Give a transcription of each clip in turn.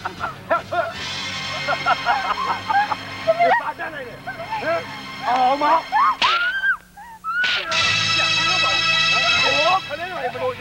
你咋站来的？好吗？我可能来不多久。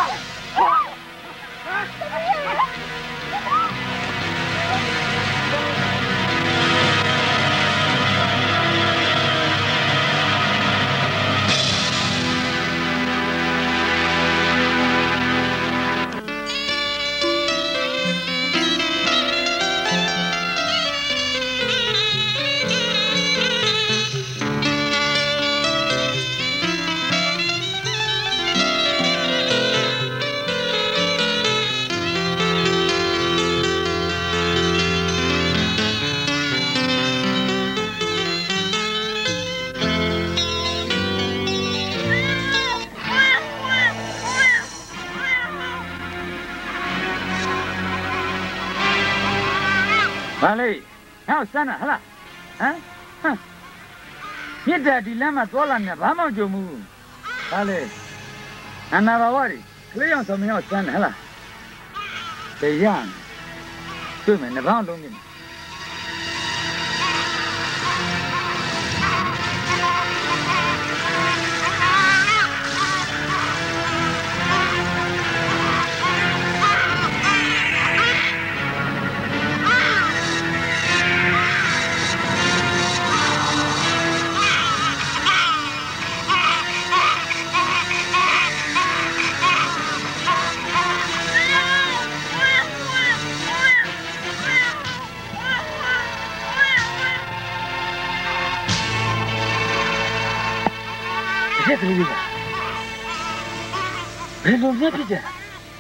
完了，还有三呢，好了，啊，哼，你这地两嘛做了呢，半毛就没，完了，俺那把娃的，这样说明要三呢，好了，这样，对面那帮弄的。别走了，别走，别别走。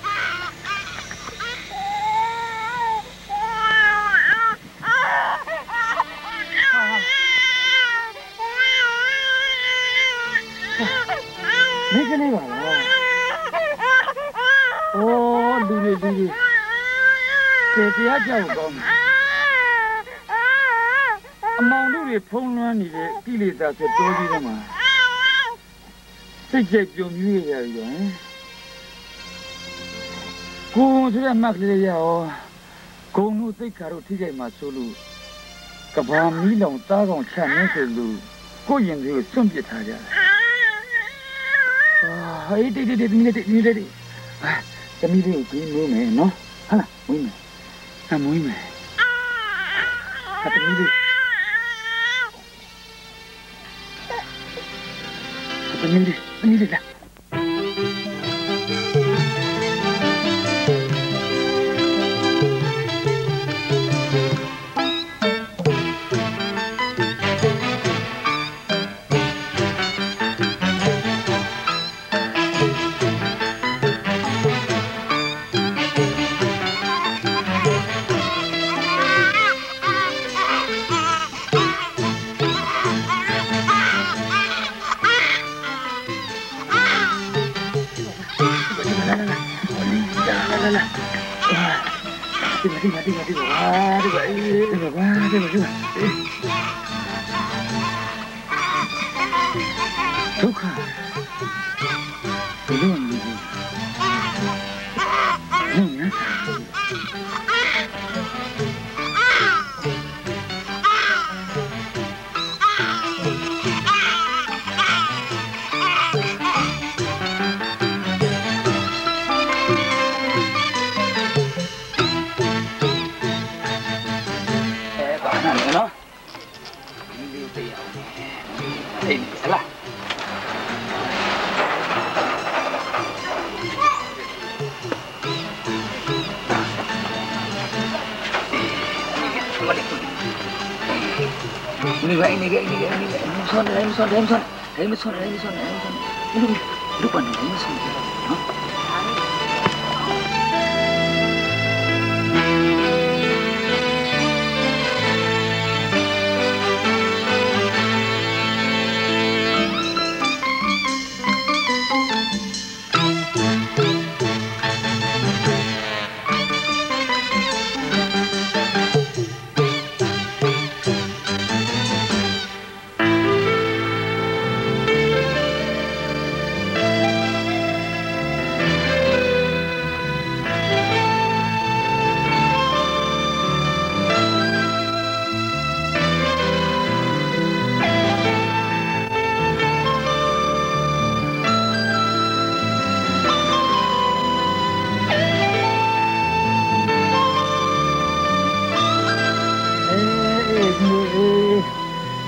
没跟你玩了。哦，对，这下叫我搞嘛。忙碌的碰乱你的地里咋是多的了嘛？这些就没有用。公司买来呀哦，公路最卡路体检嘛走路，个把米龙打工前面走路，个人就顺便他家。啊，哎对，米的，哎，这米的有几毛没喏？好了，没没，啊没没，啊这米的。你来。走开，不用你，弄眼啥？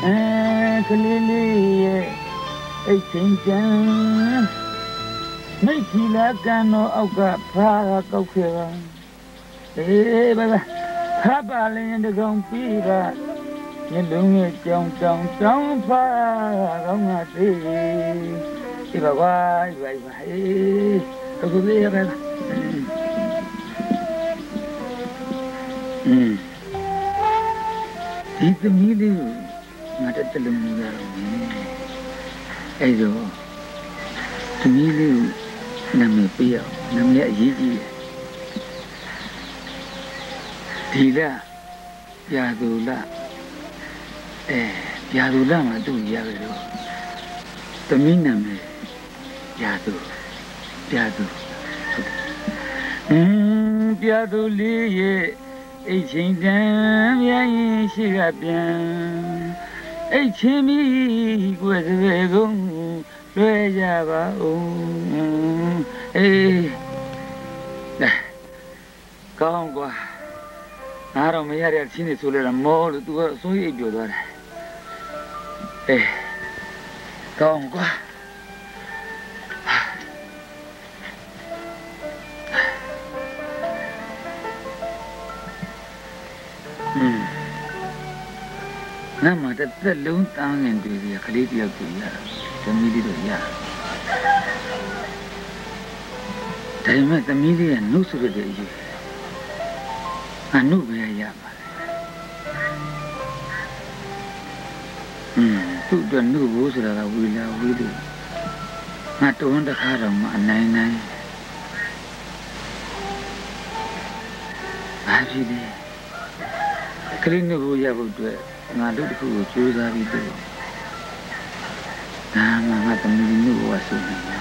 ကလေးလေးရဲ့အိတ်ချင်းချမ်းမိတ်ခီလာကန်တော့အောက်ကဖားကောက်ခဲ့ပါအေးဘာဖားပါလင်းတကောင်ပြီးပါညလုံးရဲ့ကြောင်တောင်ဖားကောင်းငါသေးဒီဘာဝိုင်းအေးအခုလေးရပါဒီသမီးလေးကိုငါတက်တလုံးရအောင်အဲ့တော့သမီးလေးကိုနာမည်ပေးအောင်နာမည်အရေးကြီးဒီလားပြာသူလားပြာသူလားမှသူ့ရပြီတော့သမီးနာမည်ပြာသူပြာသူလေးရဲ့အိတ်ချင်းတန်ပြန်ရင်ရှိကပြန်အိတ်ချင်းပြီးကိုယ်စပယ်ကုန်လွဲကြပါဦးအေးကောင်းကွာငါတော့မရတဲ့ချင်းနေဆိုလဲမောလို့သူကအစိုးရိပ်ပြောသွားတယ်အေးကောင်းကွာငါမှတက်လုံးတန်းငင်တွေ့ရခလေးတယောက်တွေ့ရသမီးလေးတို့ရဒါပေမဲ့သမီးလေးကနှုတ်ဆိုတဲ့အရေးငါနှုတ်ပဲရပါတယ်သူ့အတွက်နှုတ်ဖို့ဆိုတာကဝေလာဝေးလို့ငါတုံးတစ်ခါတော့မှအနိုင်ဘာဖြစ်လဲခလေးနှုတ်ဖို့ရဖို့အတွက်ငါတို့တခုကိုကြိုးစားပြီးတော့ဒါမှငါသမီးနှုတ်ဝါဆိုနေမှာ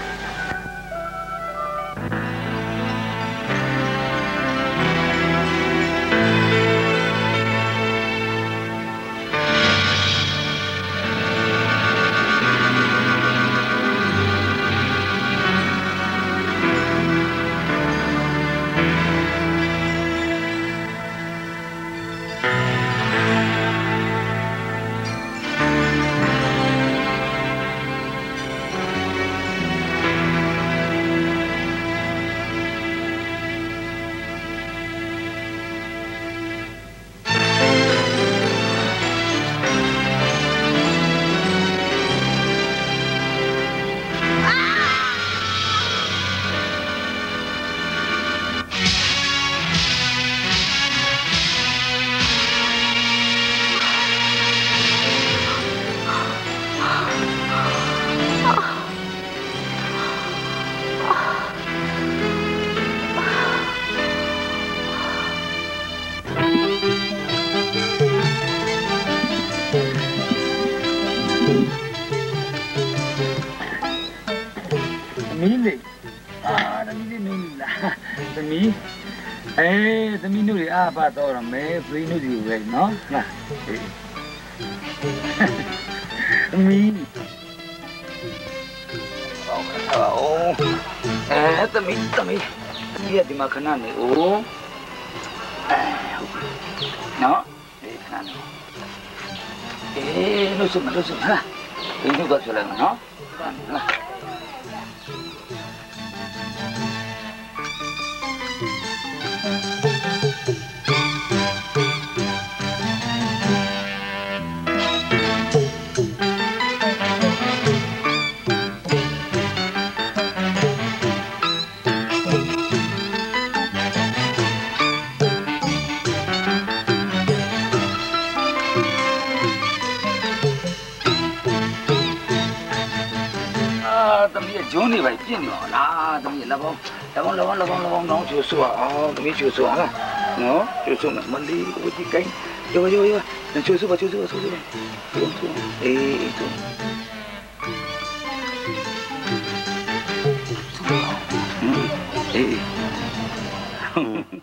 သမီးတို့အားပါတော့မယ်ဖရီတို့ဒီပဲနော်ဟာသမီးသမီးဒီမှာခဏနေဦးနော်ခဏနေလို့စမဟာဒီတို့ကဆိုလိုက်နော်ဂျုံးနေပါပြင့်နေပါလားသမီးလက်ပေါင်းနောင်ချိုးဆိုအောင်သမီးချိုးဆိုအောင်နော်ချိုးဆိုမလေးဝတိကိုင်းယောချိုးဆိုပါအေးအေး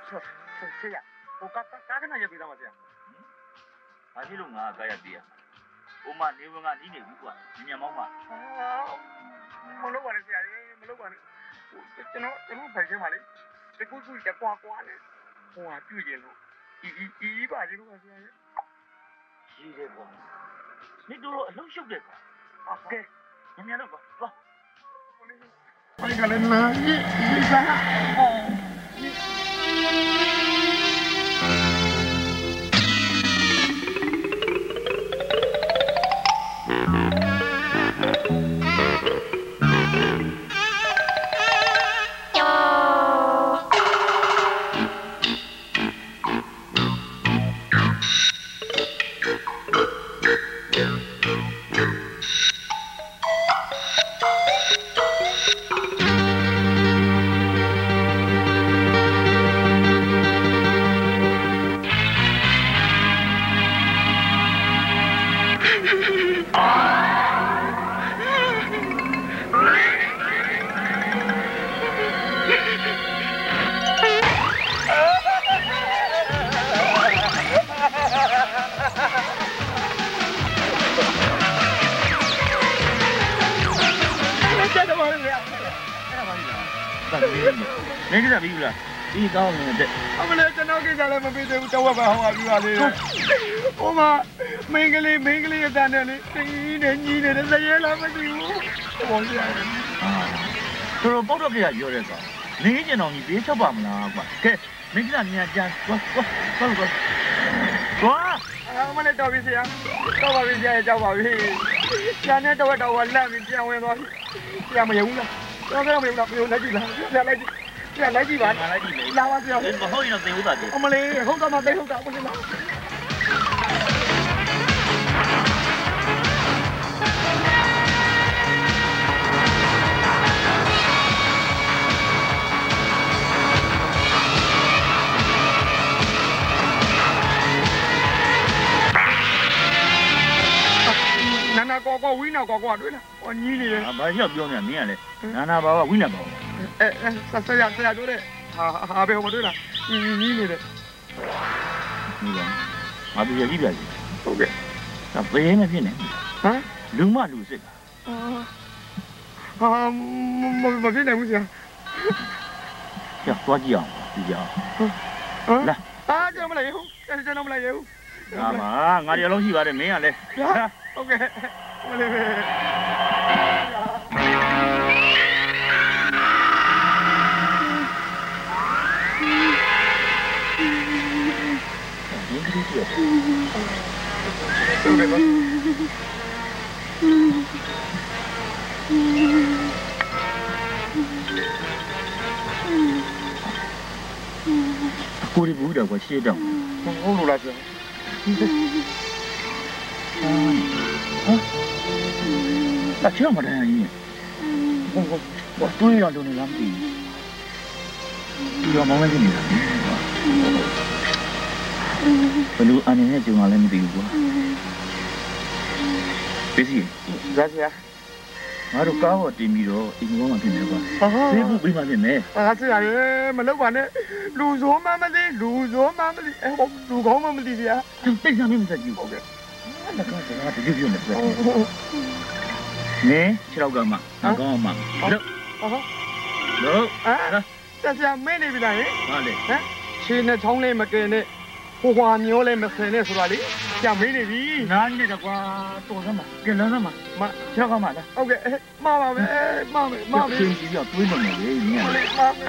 ဆေးရဟိုကားခဏရပ်ပြီးသားပါဆရာဘာဖြစ်လို့ငါကားရပြေးရဟိုမနေဝင်ကနေနေပြီကွာမြန်မောင်းမမလုပ်ပါနဲ့ဆရာကြီးမလုပ်ပါနဲ့ကျွန်တော်ဖိုင်ထဲမှာလေတကူတကွာနဲ့ဟိုဟာပြုကျင်လို့ဒီပါကြီးလို့ပါဆရာကြီးရှိတယ်ကွာနေတို့အလုံးရှုပ်တယ်ကွာကဲမြန်တော့ကွာသွားဘာကလည်းနာဒီစားနေကြပြီလားဒီကောင်းနေတဲ့အမလေးကျွန်တော်ကိစ္စလည်းမပြီးသေးဘူးတော့ဘာဟောပါပြီပါလေဟိုမှာမင်းကလေးအတန်းနဲ့လေတင်းနေညီနေတယ်စရဲလားမသိဘူးဟောရရတယ်သူတို့ပုတ်တော့ပြရပြောတဲ့ကောင်နေကျင်တော်ကြီးပေးချက်ပါမလားကွာကဲမင်းကမြန်ကြကွာမလေးတော်ပြီဆရာတော့ပါပြီဆရာကြောက်ပါပြီဆရာနဲ့တော့လန့်ပြီးပြန်ဝင်သွားပြီဆရာမယုံဘူးလားတော့မယုံလားလိုက်ကြည့်လားဆရာလိုက်ကြည့်ပါလာပါဆရာမဟုတ်ရင်တော့သေဦးတာတယ်အမလေးဟုတ်တော့မသိဟုတ်တာမလေးလားနာကောဝိနာကောတွေ့လားဟောညီးနေတယ်ဘာရောက်ပြောနေမင်းကလည်းနာဘာဝိနာပါဆရာတို့တဲ့ဟာဘယ်ဟိုမတွေ့လားညီးနေတယ်ညီးပါငါပြည့်ပြည့်ဟုတ်ကဲ့ဒါပေးမဖြစ်နေဟမ်လူမလူစစ်မဖြစ်နိုင်ဘူးဆရာသွားကြည့်အောင်ကြည့်ကြအောင်လာကျွန်တော်မလိုက်ဘူးကျွန်တော်မလိုက်ဘူးငါရလုံးရှိပါတယ်မင်းကလည်းဟုတ်ကဲ့မလေးပဲကိုရီဘူးတော့ရှေ့တော့ဟုတ်လို့လားဆရာ那这么大人，我对了都能让比，要忙来给你了，不如安年就俺来没得过，别是， 啥事啊？ 我都搞好地米了，一个往边那个，谁不被嘛边没？ 是啊，没那管的，路上慢慢的，哎，路高慢慢的呀， 等上面没得有。那刚才那不就用的是？呢，吃老干嘛？老干嘛？走， 这是没那边的， 哪里？ 现在从来没给呢，花花苗来没生呢，是吧？哩，像没那边。 那你这瓜做什么？给人什么？妈，吃干嘛的 ？OK， 妈咪。 天气要对着你，你看。 妈咪。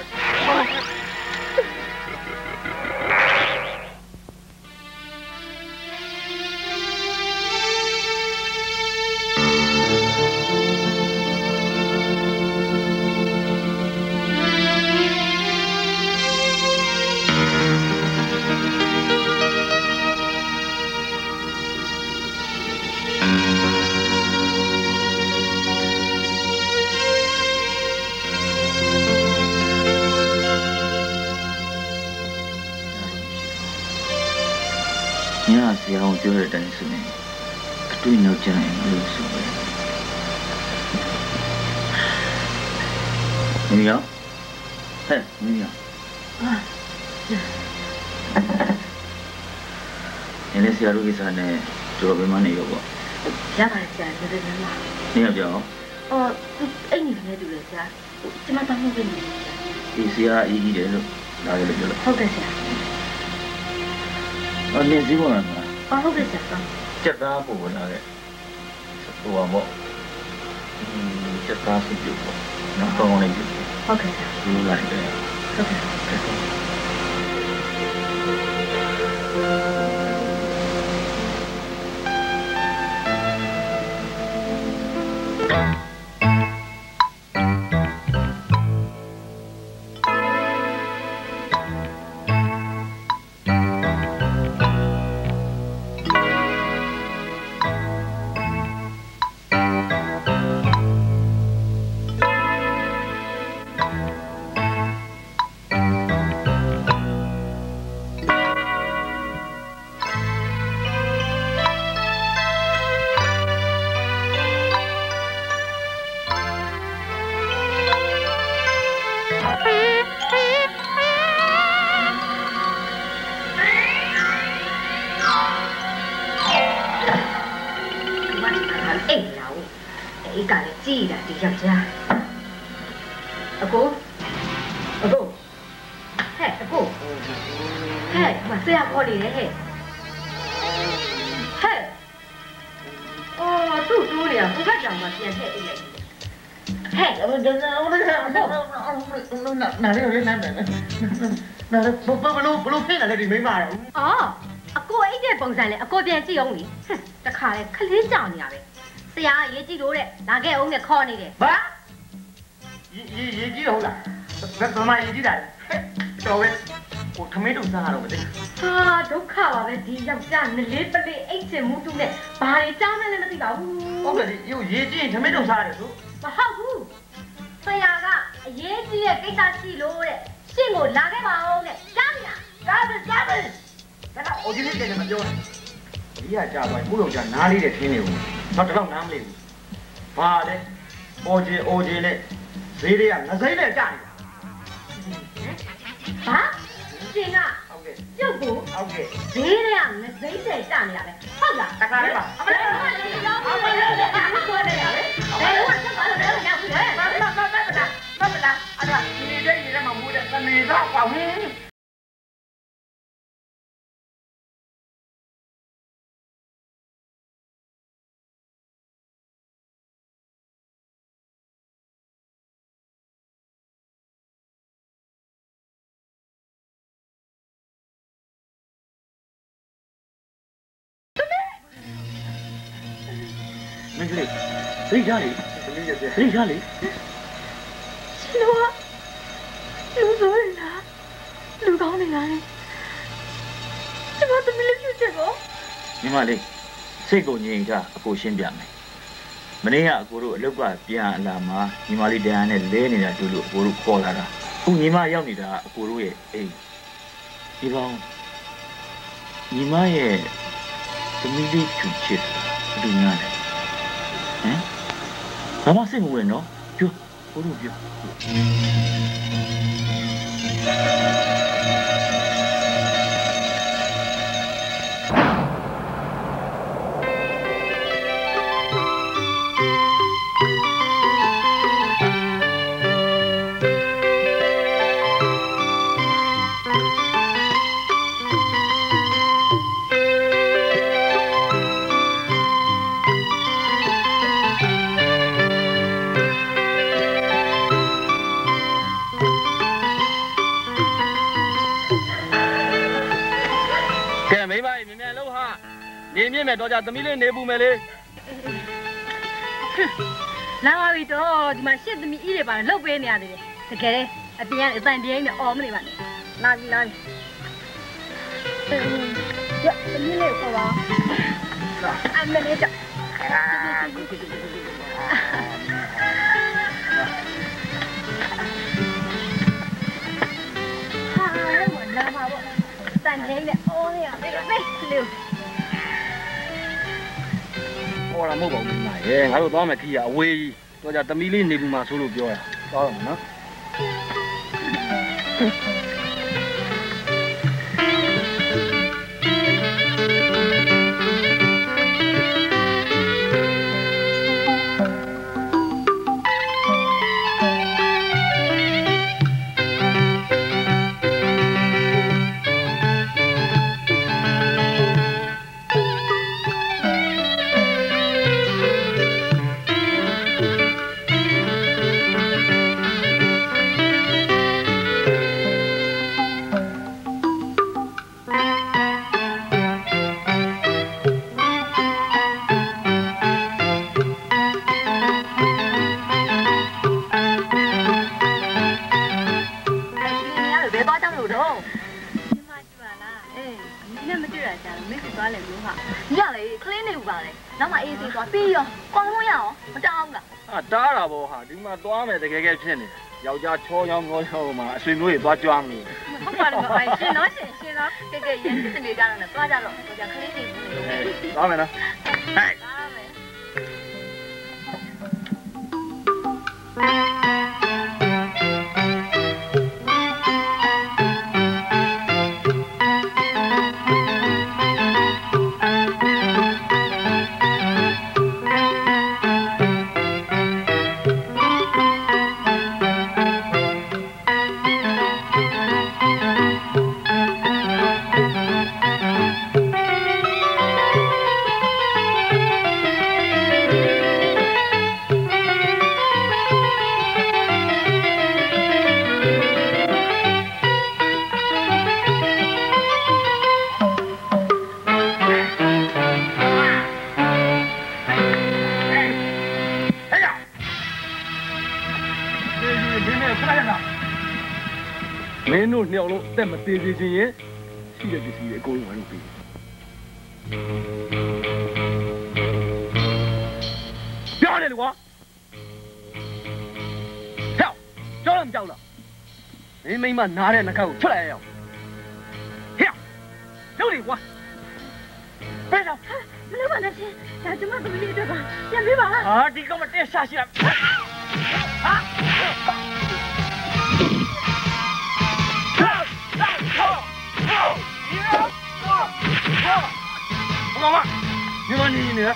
ဆရာကပြောတဲ့အတိုင်းဆိုရင်အတွေ့အကြုံကြရင်လို့ဆိုပဲမင်းရောဟဲ့မင်းရော你那小路给啥呢？做别嘛你有不？ 想法是这个嘛。 你要不要？ 哦，哎，你那对了噻，怎么当我给你？ 意思啊，一点了，哪个了就了？ 好个噻。 哦，你几个人嘛？ 哦，好个噻。 这大部分那个，我么？这大是有不？那帮我来就。 好个噻。 来的。 好个。ယောက်ျားအကိုဟဲ့အကိုဟဲ့မဆရာခေါ်နေတယ်ဟဲ့အော်သူ့တိုးနေတာဘုကကြောင်မှပြန်ထည့်အိတ်လိုက်ဟဲ့နားလေးဘလို့ဖိနေလဲဒီမိမရောအော်အကိုအိတ်တဲ့ပုံစံလဲအကိုပြန်ကြည့်အောင်လေတခါလဲခလေးကြောင်နေရပဲဆရာရေးကြည့်လို့တဲ့လာခဲ့အောင်နဲ့ခေါ်နေတယ်ဘာရေးကြည့်တော့လားဘယ်မှာရေးကြည့်တာလဲတော်ပဲကိုထမင်းတုံစားရတော့မသိဟာဒုက္ခပါပဲဒီယောက်ျားနလေးပလေးအိတ်ချင်မှုတူနဲ့ဘာတွေကြားမှလည်းမသိပါဘူးဟုတ်ကဲ့ရုပ်ရေးကြည့်ရင်ထမင်းတုံစားရတယ်ဆိုမဟုတ်ဘူးဆရာကအရေးကြီးတဲ့ကိစ္စရှိလို့တဲ့ရှင့်ကိုလာခဲ့ပါအောင်တဲ့ကြားပြီလားကြားပြီဒါကအိုဒီလေးတယ်မပြောနဲ့ဒီကကြားသွားကိုယ့်ယောက်ျားနားလေးတဲ့ထင်းနေဘူးတော့တော့နားမလေးဘူးဘာလဲအိုဂျီနဲ့ဈေးတွေကငစိမ့်နဲ့ကြာနေတာဘာရှင်ကဟုတ်ကဲ့ပြုတ်ကိုဟုတ်ကဲ့ဈေးတွေကငစိမ့်နဲ့ကြာနေတာပဲဟုတ်လားတခါလေးပါအမလေးရောက်ပြီလေအခုခေါ်နေရလေဘယ်လိုဆက်ပါလဲရောက်ပြီလေမလားအဲ့ဒါဒီလေးတွေမှာမူတဲ့သမီးတော့ပေါ့ဟင်းမင်းကလေးသိကြလေသိကြလေရှင်တို့ကလူဆိုရင်လားလူကောင်းနေလားကျမသမီးလေးဖြစ်ချက်ကိုညီမလေးစိတ်ကိုငြိမ်ကြအကိုရှင်းပြမယ်မနေ့ကအကိုတို့အလုတ်ကပြန်အလာမှာညီမလေးတရားနဲ့လဲနေတာတွေ့လို့အကိုတို့ခေါ်လာတာအခုညီမရောက်နေတာအကိုတို့ရဲ့အိမ်ဒီကောင်ညီမရဲ့သမီးလေးဖြူချစ်ဘယ်လိုများလဲဘာမှစိတ်မဝင်နော်ပြောဘိုးတို့ပြောနေမြင့်မဲ့တော့ကြသမီးလေးနေပူမယ်လေလာပါပြီတော့ဒီမှာရှစ်သမီးကြီးတွေပါလှုပ်ပေးနေရသေးတယ်တကယ်အပြင်ကအတန်တင်းနဲ့အော်မနေပါနဲ့လာပြီရသမီးလေးခေါ်ပါအမလေးကြောက်ဟာလာပါပေါ့တန်တင်းနဲ့အော်နေရတယ်လေဟောလာမဟုတ်ပါဘူးမရေငါတို့သွားမယ်ခီးရအဝေးကြီးတော့ကြသမီးလေးနေဘူးမှာဆိုလို့ပြောရသွားတော့မယ်နော်ပြီးရောကောင်းလို့ရအောင်မတောင်းဘူးလားတားတာပေါ့ဟာဒီမှာသွားမယ်တကယ်ဖြစ်နေယောက်ျားချောရောင်းငေါရောင်းမှာအဆွေမျိုးတွေသွားကြွားမလို့ဟုတ်ပါတော့အဲ့ရှင်တော့ရှင်တော့ကဲရင်းစစ်နေကြတော့သွားကြတော့ကြာခလေးတွေဘူးနေသွားမယ်နော်ဟဲ့မင်းတို့နှစ်ယောက်လုံးအသက်မသေးသေးချင်းရဲ့ရှိတဲ့ပစ္စည်းတွေအကုန်လုံးလုပ်ပြီးပြောတယ်ကွာဟဲ့ကြောက်လားမကြောက်လားမင်းမိမနားတဲ့နှကောက်ကိုထွက်လာရအောင်ဟဲ့လုပ်လေကွာပဲတော့မလုပ်ပါနဲ့ရှင်ဒါကျမသမီးလေးအတွက်ပါပြန်ပေးပါဟာဒီကောင်မတက်ရှာရှိလားဟာ妈妈，你妈你呢？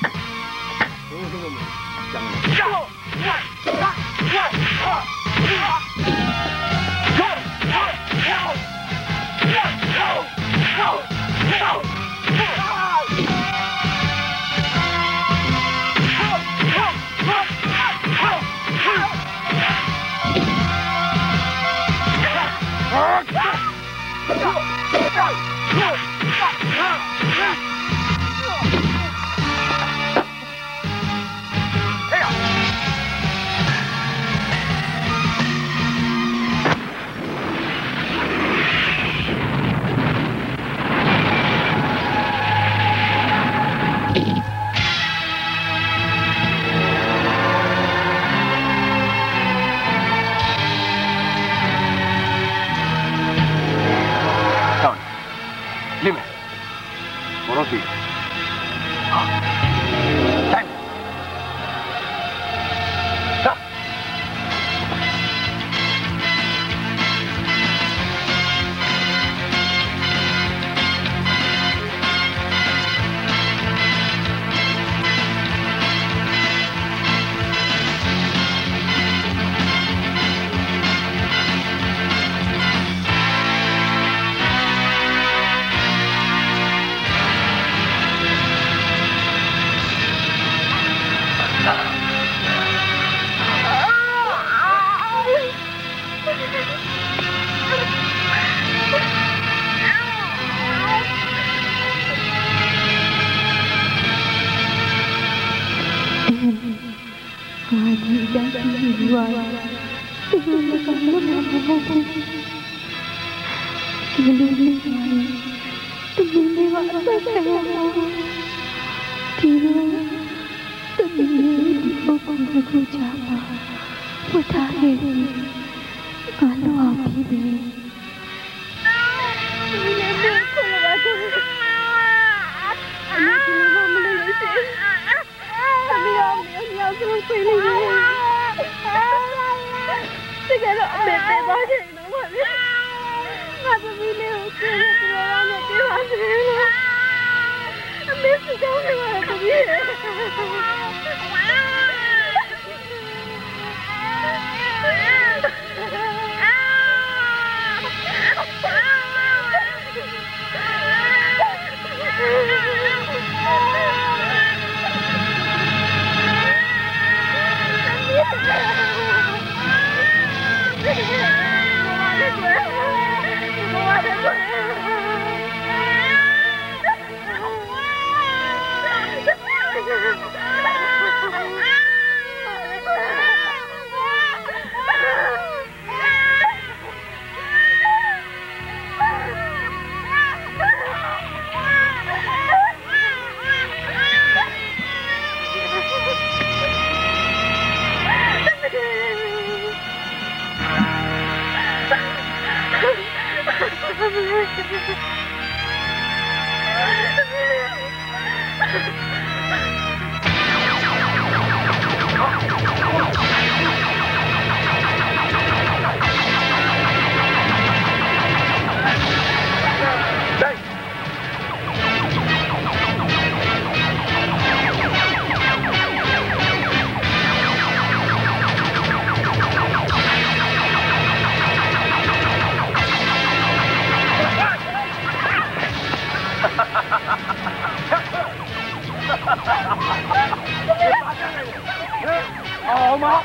好吗？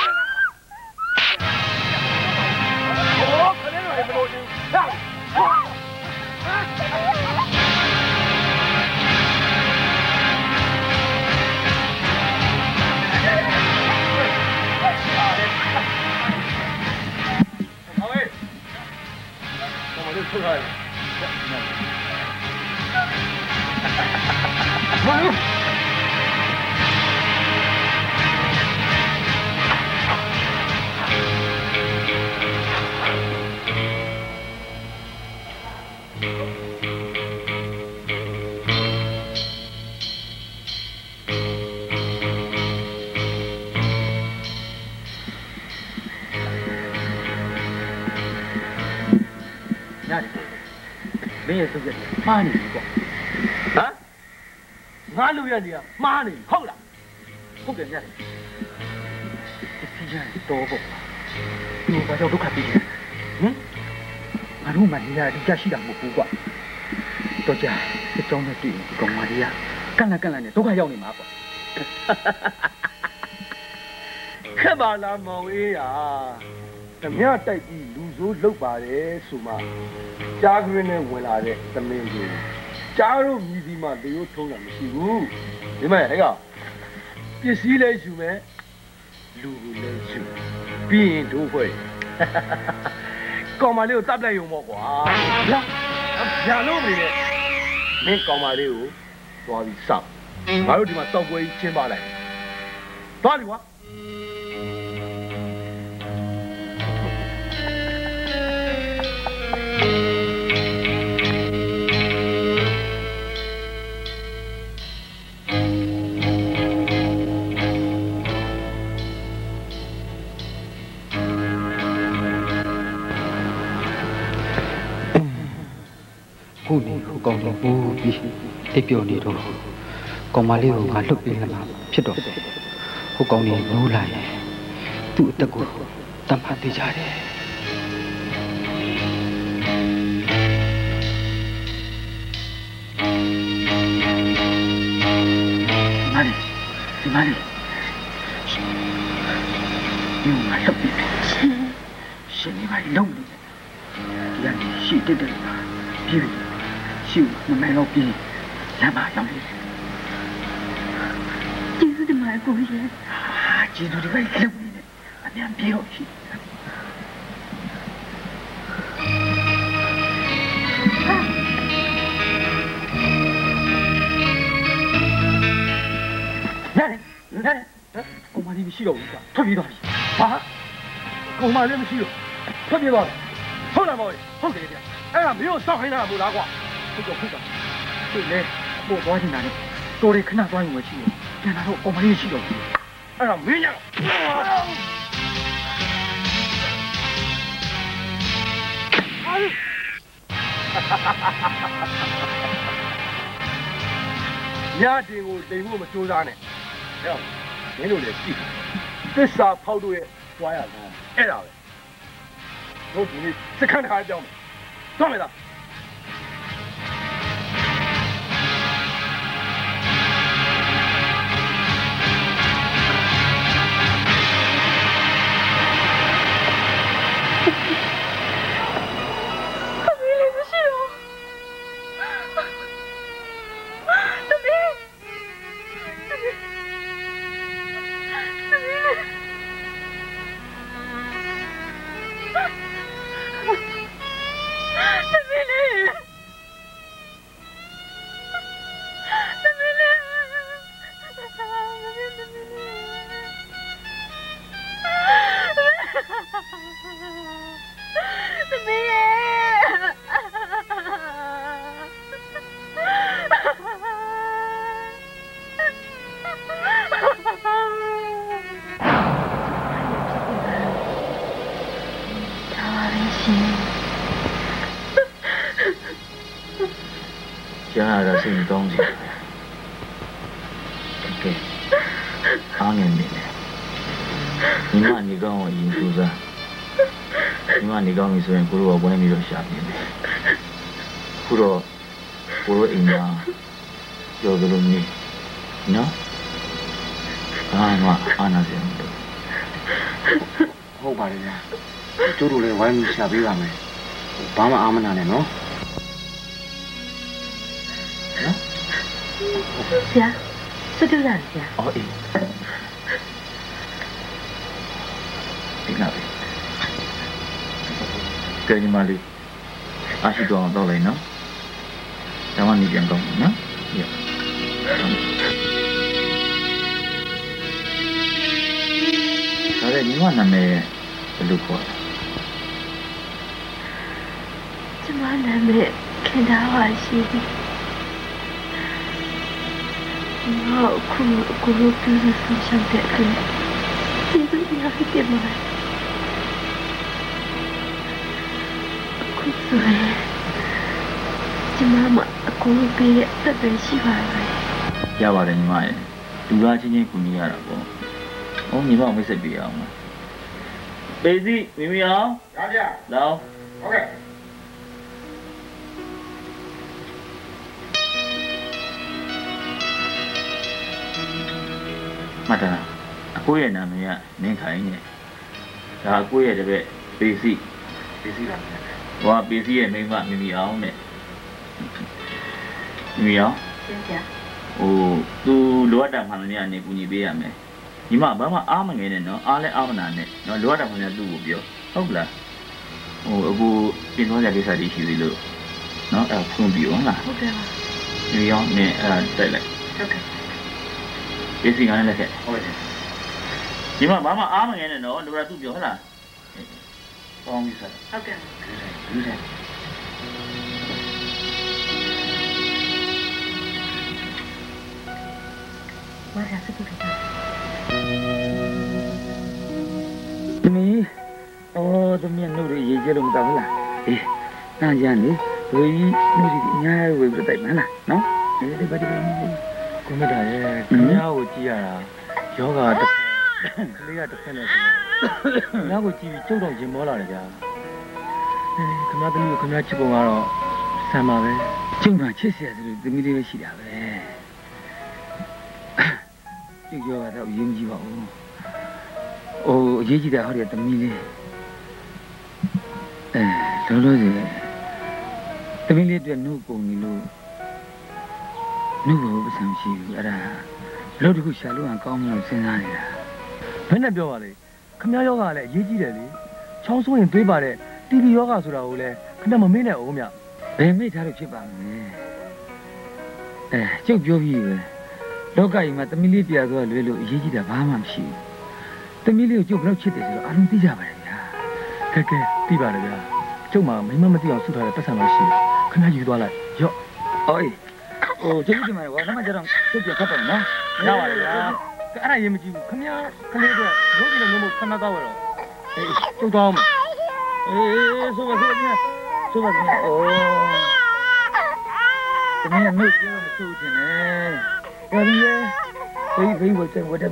我可能来不了就。好嘞，那我就出来了。 没有收钱，骂你一个。 啊？俺路远的，骂你好了。 不给人家的，这世界多不？你把这都看不见。俺路满地啊，你家西人不苦瓜。多家这装的对，讲话的呀，干了呢，都快要你麻烦。 看吧，那毛爷呀，怎么样带起路数600的数码？家里面回来的，怎么样？家里面的嘛都有同样的事物，你们那个，必须来数咩？路来数，必然都会。讲嘛了，搭来用么话？呀路没的，没讲嘛了，多少上？还有地方到过1000把来，多少啊？ ခုနေဟိုကောင်းနေပူပြီးအိပ်ပျော်နေတော့ကောင်မလေးကိုငါလွတ်ပေးလိုက်မှာဖြစ်တော့ဟိုကောင်းနေမိုးလာရင်သူ့အသက်ကိုတမ်းဖတ်သေးကြတယ်ဒီမလေး你ငါလွတ်ပေးတယ်ရှင်နေပါလုံးနေတယ်ဒီကနေရှိတက်တယ်ပြီရှိမမဲတော့ပြီလမ်းမရောက်ပြီကျေးဇူးတင်ပါတယ်ကိုကြီးကျေးဇူးတွေပဲလုပ်နေတယ်အမြန်ပြေတော့ရှိရတယ်ကောင်မလေးမရှိတော့ဘူးကွာထွက်ပြေးသွားပြီဟာကောင်မလေးမရှိတော့ထွက်ပြေးသွားတယ်ဟုတ်လားမောင်ဟုတ်တယ်ဗျအဲ့ဒါမင်းကိုစောက်ခိုင်းတာမို့လားကွာဟုတ်တော့တွေ့လေပို့သွားချင်တာလေတော်တယ်ခဏသွားရင်ဝယ်ရှိတယ်ပြန်လာတော့ကောင်မလေးရှိတော့ဘူးအဲ့ဒါမင်းညညတင်ကိုတိမ်ဖို့မကြိုးစားနဲ့ဟဲ့မင်းတို့လည်းကြည့်သစ္စာဖောက်တို့ရဲ့တွားရလားအဲ့ဒါပဲတို့ဒီနေ့စခန်းထားကြောင်းသွားမယ်လားသမီး家的心东西。OK， 阿年的，你妈你跟我引出的，你妈你跟我说，古罗我那米都下面的，古罗赢了，有个龙呢，喏，啊那是好吧的呀，做出来外面下边了没？爸妈阿们那呢喏。 是啊，这就样子啊。 哦，那边，给你妈的，阿西多到来呢，咱们那边搞呢，呀。现在你妈那边路过了。 这妈那边看他欢喜的。我哭就是分享的跟你们一样一点嘛，哭出来，这妈妈哭别特别喜欢我。 ရပါတယ်ညီမရဲ့လူသားချင်းချင်းကူညီရတာပေါ့။ဟောညီမမိတ်ဆက်ပြအောင်လား။ပေစီမိမိအောင်။ရပါ။လောင်း။ဟုတ်ကဲ့။မှတ်တာအကိုရဲ့နာမည်ကနင်းခိုင်နဲ့ဒါအကိုရဲ့တပည့်ပေစီပါ။ဟောပေစီရဲ့မိန်းမမိမိအောင်နဲ့မိမိအောင်။真假？ သူလိုအပ်တာမှန်တယ်ကနေကူညီပေးရမယ်ညီမဘာမှအားမငယ်နဲ့နော်အားလဲအားမနာနဲ့နော်လိုအပ်တာမှန်တယ်သူ့ကိုပြောဟုတ်လားအခုပြင်သွားကြကိစ္စတွေရှိသေးလို့နော်အဲ့ဖွင့်ပြီးဟုတ်လားဟုတ်ကဲ့ပါဒီရောက်နဲ့အဲ့တိုက်လိုက်ဟုတ်ကဲ့ဒီစီကလည်းလက်ခဲ့ဟုတ်တယ်ညီမဘာမှအားမငယ်နဲ့နော်လိုတာသူ့ပြောဟုတ်လားပေါင်းပြီးစားဟုတ်ကဲ့ဒီစား我俩是不知道。 သမီးသမီးနှုတ်ရရေးကြလို့မတော်ဘူးလားအေးနားကြနေဝေကြီးနှုတ်ကြီးအများကြီးဝေပြီးတိုက်မှန်းလားနော်ဒီဘာဒီကိုမတာရဲ့ခင်ဗျားကိုကြည့်ရတာယောဂတစ်ခါကလေးကတစ်ခါနဲ့ခင်ဗျားကိုကြည့်ပြီးကျုပ်တော့ရင်မောလာတယ်ကြာခင်ဗျားသမီးကိုခင်ဗျားချစ်ပုံကတော့ဆံပါပဲကျုံတာချစ်เสียဆိုလို့သမီးလေးပဲရှိတာပဲကျုပ်ယောဂတော့ရင်းကြည့်ပါဦးအရေးကြီးတာဟောဒီသမီးလေးလောလောဆယ်သမီးလေးအတွက်နှုတ်ကုန်ပြီလို့နှုတ်ကိုပစံရှိဘူးအဲ့ဒါလို့တခုရှာလို့ကောင်းမှလို့စဉ်းစားနေတာဘယ်နဲ့ပြောပါလဲခင်ဗျားယောဂကလည်းအရေးကြီးတယ်လေချောင်းဆိုးရင်တွေးပါတဲ့တီဗီယောဂဆိုတာကိုလည်းခင်ဗျားမမေ့နဲ့အောင်မြဘယ်မေ့ထားလို့ဖြစ်ပါမလဲကျုပ်ပြောပြီးပဲလောကကြီးမှာသမီးလေးတရားဆိုလွယ်လို့အရေးကြီးတာဘာမှမရှိဘူးသမီးလေးကိုကျုပ်ဘယ်လောက်ချစ်တယ်ဆိုတော့အားလုံးသိကြပါတယ်ဗျာကဲသိပါတယ်ဗျာကျုပ်မှမိမမသိအောင်ဆုထားတဲ့ပတ်စံမရှိဘူးခင်ဗျားယူသွားလိုက်ရော့ကျေးဇူးတင်ပါတယ်ကွာဆက်မကြတော့ကျုပ်ပြန်ဖတ်ပါမယ်နော်ရပါတယ်ဗျာအဲ့ဒါရေးမကြည့်ဘူးခင်ဗျားကလေးတွေရိုးကြည့်လို့မျိုးခဏတော့ရတော့ကျုပ်တော့ဆိုပါသမီးမေ့ကြလို့မဆိုးချင်နဲ့ဘေးဝတ်တယ်တိတ်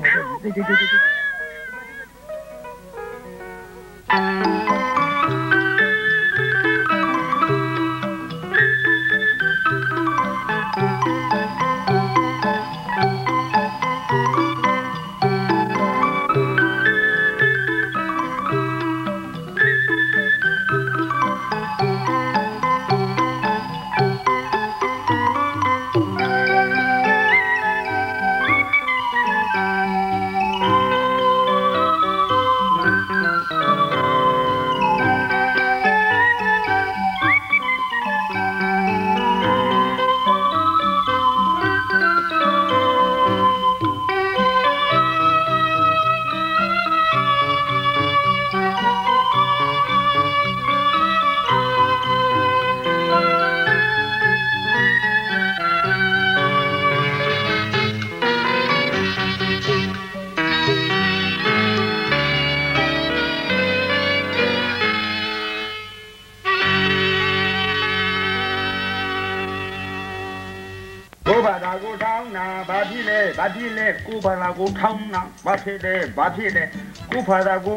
ဘာဖြစ်လဲကိုဘာသာကိုထောင်းနာဘာဖြစ်လဲကိုဘာသာကို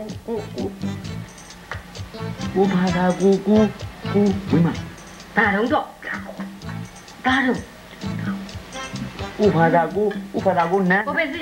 ဘာသာကိုဝိမဘာတော့တော့ကိုဘာသာကိုနန်းကိုပဲစီ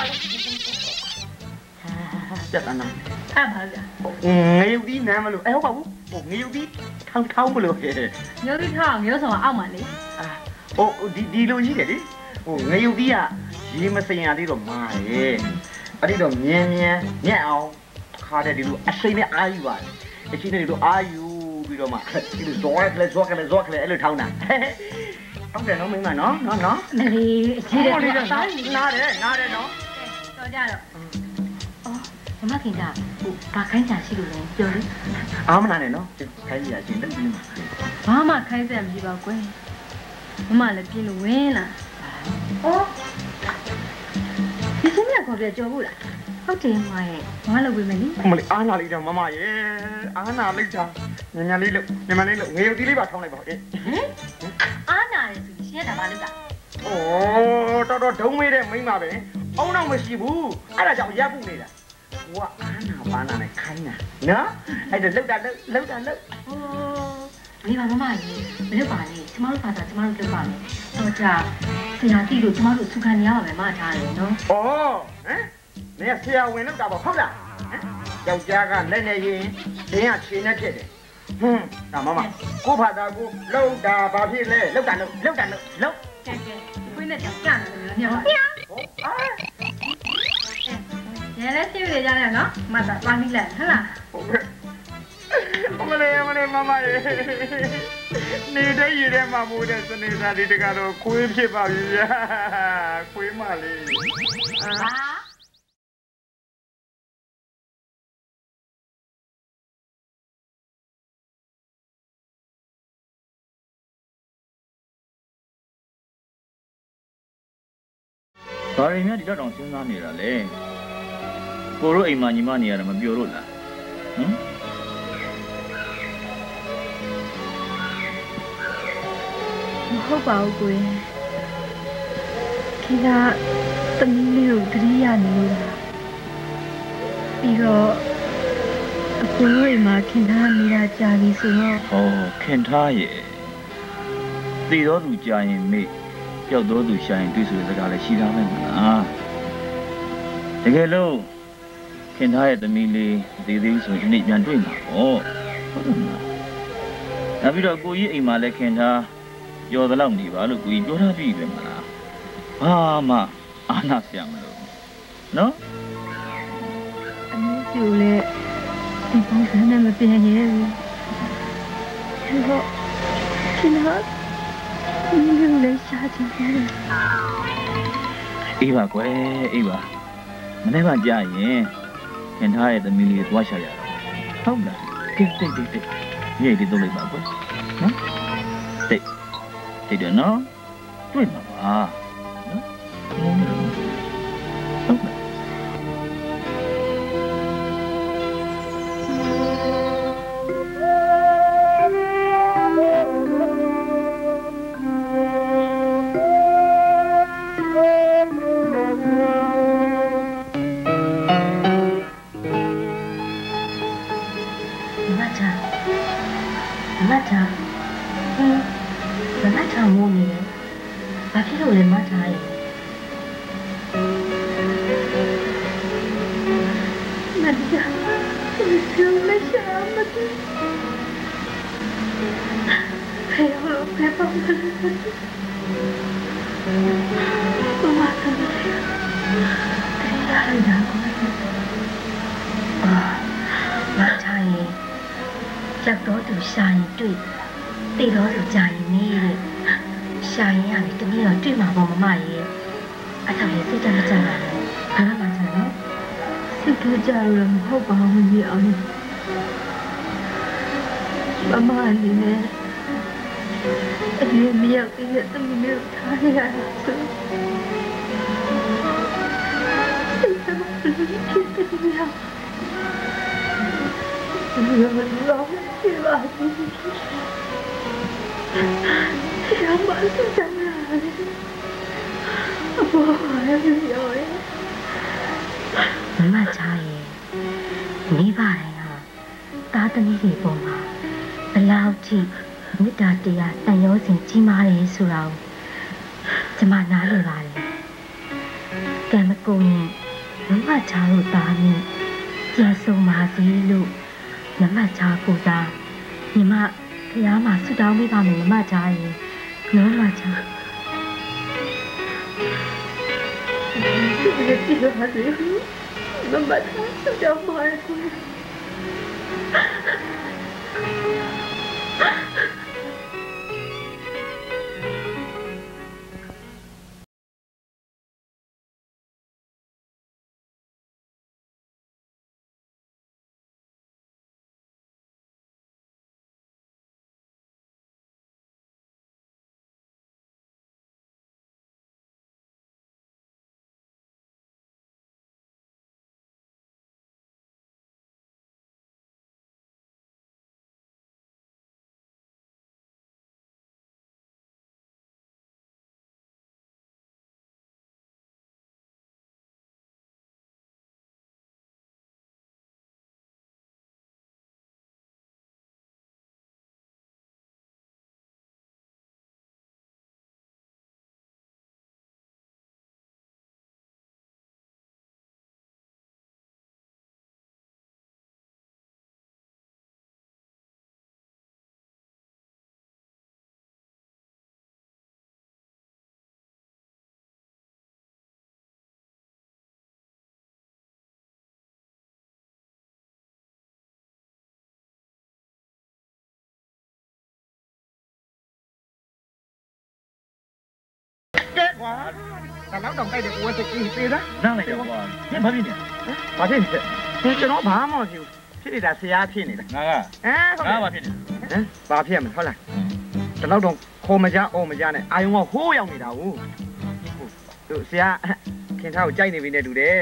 တက်တာနာအဲ့ပါဗျာငရုတ်ဒီနန်းမလို့ဟုတ်ပါဘူးငရုတ်ဒီထောင်းမလို့ငရုတ်ဒီထောင်းငရုတ်ဆောင်အောက်မှာလေဒီလိုကြီးတယ်လေငရုတ်ဒီကရေမစင်ရသေးတော့မာရဲ့အဲ့ဒီတော့မြင်းညက်အောင်ခါတဲ့ဒီလိုအရှိန်နဲ့အာယူပါတယ်အရှိန်နဲ့ဒီလိုအာယူပြီးတော့မှဒီလိုဇောကလေးအဲ့လိုထောင်းတာဟုတ်တယ်နော်မင်းမနော်မလေးအကြီးတဲ့နားတယ်နော်တော်ကြတော့မမခင်ကဘာခိုင်းချာရှိလို့လဲပြောလေအားမနာနဲ့နော်ခိုင်းရချင်းတက်ပြီးဘာမှခိုင်းစရာမရှိပါကွယ်မမလည်းပြင်းလို့ဝင်းလာဒီစင်းမြခေါ်ပြကြော်ဘူးလားဟုတ်တယ်မရဲ့ငါလုပ်ပေးမယ်နိမလေးအားနာလိုက်တော့မမရဲ့အားနာလိုက်တာညံလေးလို့ငရုတ်သီးလေးပါထောင်းလိုက်ပါအားနာတယ်ဆိုရှင်းတာပါလို့လားတော်ဒုံမေးတဲ့မိန်းမပဲအုံတော့မရှိဘူးအဲ့ဒါကြောင့်ရပ်ပုနေတာဟိုကအားနာပါနာနဲ့ခိုင်းတာနော်အဲ့ဒါလောက်တာနေပါမမကြီးမလုပ်ပါနဲ့ကျမတို့ဖာသာကျမတို့လုပ်ပါမယ်တော့ကြာဆရာတိလို့ကျမတို့စုခံနေရပါမယ်မထားတယ်နော်မင်းဆရာဝင်လောက်တာပေါ့ဟုတ်လားယောက်ျားကလက်နဲ့ရင်ဒင်းကခြေနဲ့ဖြစ်တယ်ဒါမမကိုဖာသာကိုလောက်တာဘာဖြစ်လဲလောက်တာကဲခွေးနဲ့ကြောက်ကြတယ်ညောရဲလဲသိရကြတယ်နော်မတ်တာပါလိလက်ဟဟလားမလေးမမရေနေတဲ့ရည်ထဲမှာမိုးတဲ့စနေသားဒီတကတော့ခွေးဖြစ်ပါပြီဗျာခွေးမလေးဘာရင်းများဒီတော့တောင်စဉ်းစားနေတာလေကိုတို့အိမ်မှာညီမနေရတယ်မပြောလို့လားမဟုတ်ပါဘူးကိုရင်ခင်ဗျာသမီးလေးကိုတတိယနေလို့လားပြီးတော့အကိုတို့အိမ်မှာခင်ဗျာနေတာကြာပြီဆိုတော့ခင်ထားရဲ့သိတော့သူကြာရင်မေ့ပျောက်တော့သူရှာရင်တွေ့ဆိုတဲ့စကားလည်းရှိသားမယ်မလားတကယ်လို့ခင်ထားရဲ့သမီးလေးသေးဆိုရင်ဒီနေ့ပြန်တွေ့မှာပေါ့ဟုတ်တယ်မလားနောက်ပြီးတော့ကိုကြီးအိမ်မှာလည်းခင်ထားပြောသလောက်နေပါလို့ကိုကြီးပြောထားပြီပဲမလားဘာမှအာနာဆရာမလို့နော်အမေကျူလည်းဒီပုံစံနဲ့မပြန်ရဲဘူးဆိုတော့ခင်ဗျာဒီလိုလေးရှာချင်တယ်အေးပါကွယ်အေးပါမနေ့ကကြာရင်ခင်ထားရဲ့သမီးလေးသွားရှာရတော့ဟုတ်လားကဲတိတ်မြေဒီတော့လိုက်ပါကွယ်နော်တိတ်တယ်နော်တွေ့မှာပါနော်ဟုတ်လားจากตัวดูชายတွေ့ตีတော့သူကြာရင်နေတဲ့ရှာရင်ရတယ်တမီးတော့တွေ့မှာပေါ့မမရဲ့အဲ့ဒါလည်းစိတ်ကြမကြပါနဲ့ဘာမှမကြနော်စိတ်ကြရမဟုတ်ပါဘူးကြီးအောင်မမအနေနဲ့အမေမရောက်သေးတဲ့တမီးမျိုးထားရတာဆိုစိတ်ကြမဖြစ်တယ်ရလောရှိပါဘူး။ဆရာမစကြတယ်။အဘောလည်းပြပြောတယ်မမချာရဲ့မိဘတိုင်းဟာတားသမီးတွေပေါ်မှာဘလောက်ထိမေတ္တာတရားတန်ရောစဉ်ကြီးမားတယ်ဆိုတာကိုကျမနားလည်ပါတယ်ကံမကုန်ရင်မမချာတို့သားနဲ့ပြန်ဆုံပါစေလို့မမချာကိုသားညီမဖျားမှာဆွတောင်းပေးပါမယ်မမချာရဲ့နော်မချာဒီလိုဟာဒီမမချာဆွတောင်းပါရဲ့แต่แล้วต้องไปเด็กวัวจะกินปีนะนั่งเลยเดี๋ยวก่อนนี่พอพี่เนี่ยมาที่นี่จะน้องผาหมอสิพี่นี่แต่เสียพี่นี่นะငါကငါဘာဖြစ်နေဘာဖြစ်မဟုတ်လားแต่แล้วต้องโคมจ้าโอมจ้าเนี่ยอายุว่าโหရောက်နေတာဟုတ်သူဆရာခင်ထားကိုကြိုက်နေပြီနဲ့တူတယ်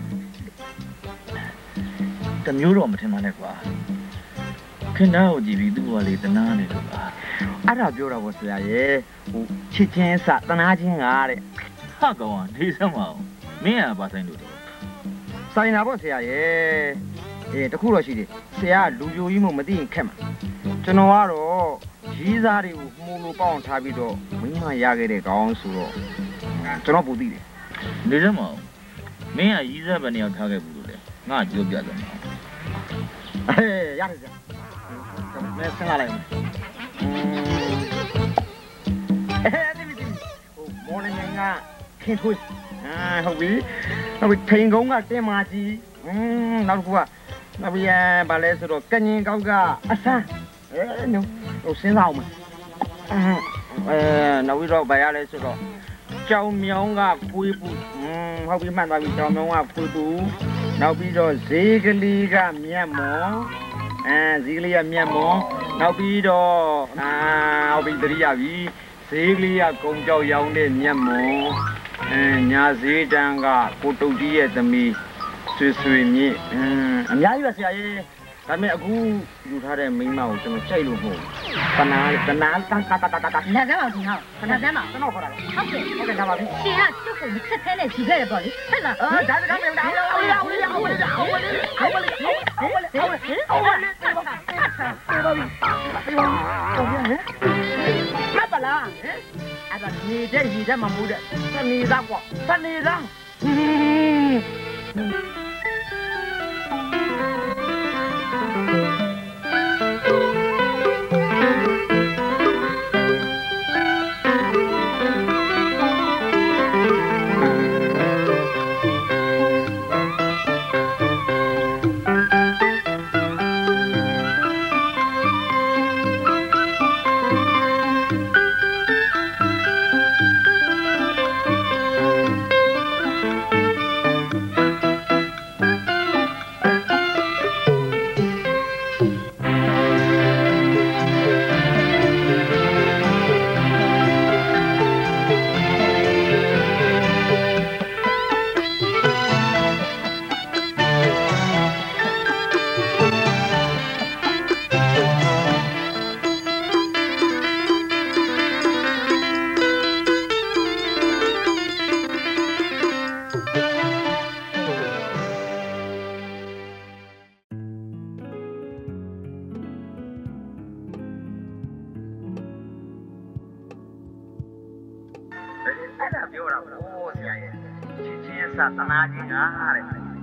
တမျိုးတော့မထင်ပါနဲ့ကွာခင်သားကိုကြည့်ပြီးသူ့ဘာလေးတနာနေလို့ပါအဲ့ဒါပြောတာပေါ့ဆရာရဲ့ဟိုချစ်ချင်းစတနာချင်းကတဲ့ဟာကောင်ဒီစမ်းမအောင်မင်းကဘာဆိုင်လို့ဆိုင်တာပေါ့ဆရာရဲ့တခုတော့ရှိတယ်ဆရာလူပြိုကြီးမှမသိရင်ခက်မှာကျွန်တော်ကတော့ရီးစားတွေကိုမှုလို့ပေါအောင်ထားပြီးတော့မိမရခဲ့တဲ့ကောင်ဆိုတော့ကျွန်တော်ပူသိတယ်နေစမ်းမအောင်မင်းကရီးစားဘယ်နေရာထားခဲ့ဘူးလို့လဲငါပြောပြတယ်ရတယ်ဆရာမဲဆင်းလာလိုက်ဒီဟိုမော်နင်းကခင်ထွေးဟုတ်ပြီထိန်ကုန်းကတင်မာကြီးနောက်တစ်ခုကနောက်ပြီးဗာလဲဆိုတော့ကညင်ကောက်ကအဆန်းနော်ဟိုစဉ်းစားအောင်မနောက်ပြီးတော့ဗာရလဲဆိုတော့ကြောင်မြောင်းကဖွေးပူဟုတ်ပြီမှန်သွားပြီကြောင်မြောင်းကဖွေးပူနောက်ပြီးတော့ဈေးကလေးကမြတ်မော်ဈေးကလေးကမြတ်မော်နောက်ပြီးတော့ဟုတ်ပြီတရိယာပြီဈေးကလေးကကုံကြောက်ရောင်းတဲ့မြတ်မော်ညာဈေးတန်းကကိုတုတ်ကြီးရဲ့သမီးဆွေမြင့်အများကြီးပါဆရာကြီးဒါပေမဲ့အခုယူထားတဲ့မိန်းမကိုကျွန်တော်ကြိုက်လို့မဟုတ်ဘူးတနာတန်းလက်စမ်းပါဒီဟောလက်စမ်းပါကျွန်တော်ခေါ်တာဟုတ်ကဲ့ဒါပါပြီရှင်ကသူ့ကိုခက်ခဲနဲ့ယူခဲ့ရပေါ့လေဟုတ်လားဒါကမင်းဒါမပါလားအဲ့ဒါနေတဲ့ရည်တဲ့မမိုးတဲ့စနေသားကွာစနေသားသနာကြီးငါတဲ့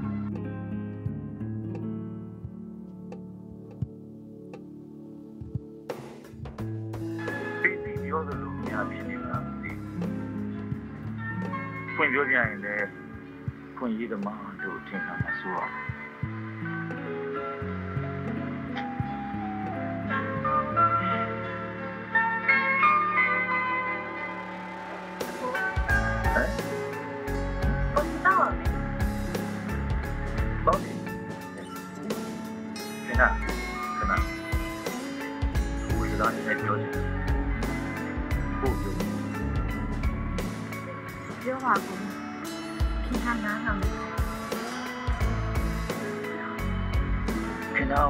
ဒီပြောသလိုများဖြစ်နေမှာမသိဖွင့်ပြောပြရင်လည်းဖွင့်ရည်သမားတို့ထင်တာမဆိုးအောင်ပြောပါဘူးခင်ဗျာနားထောင်နေခင်ဗျာ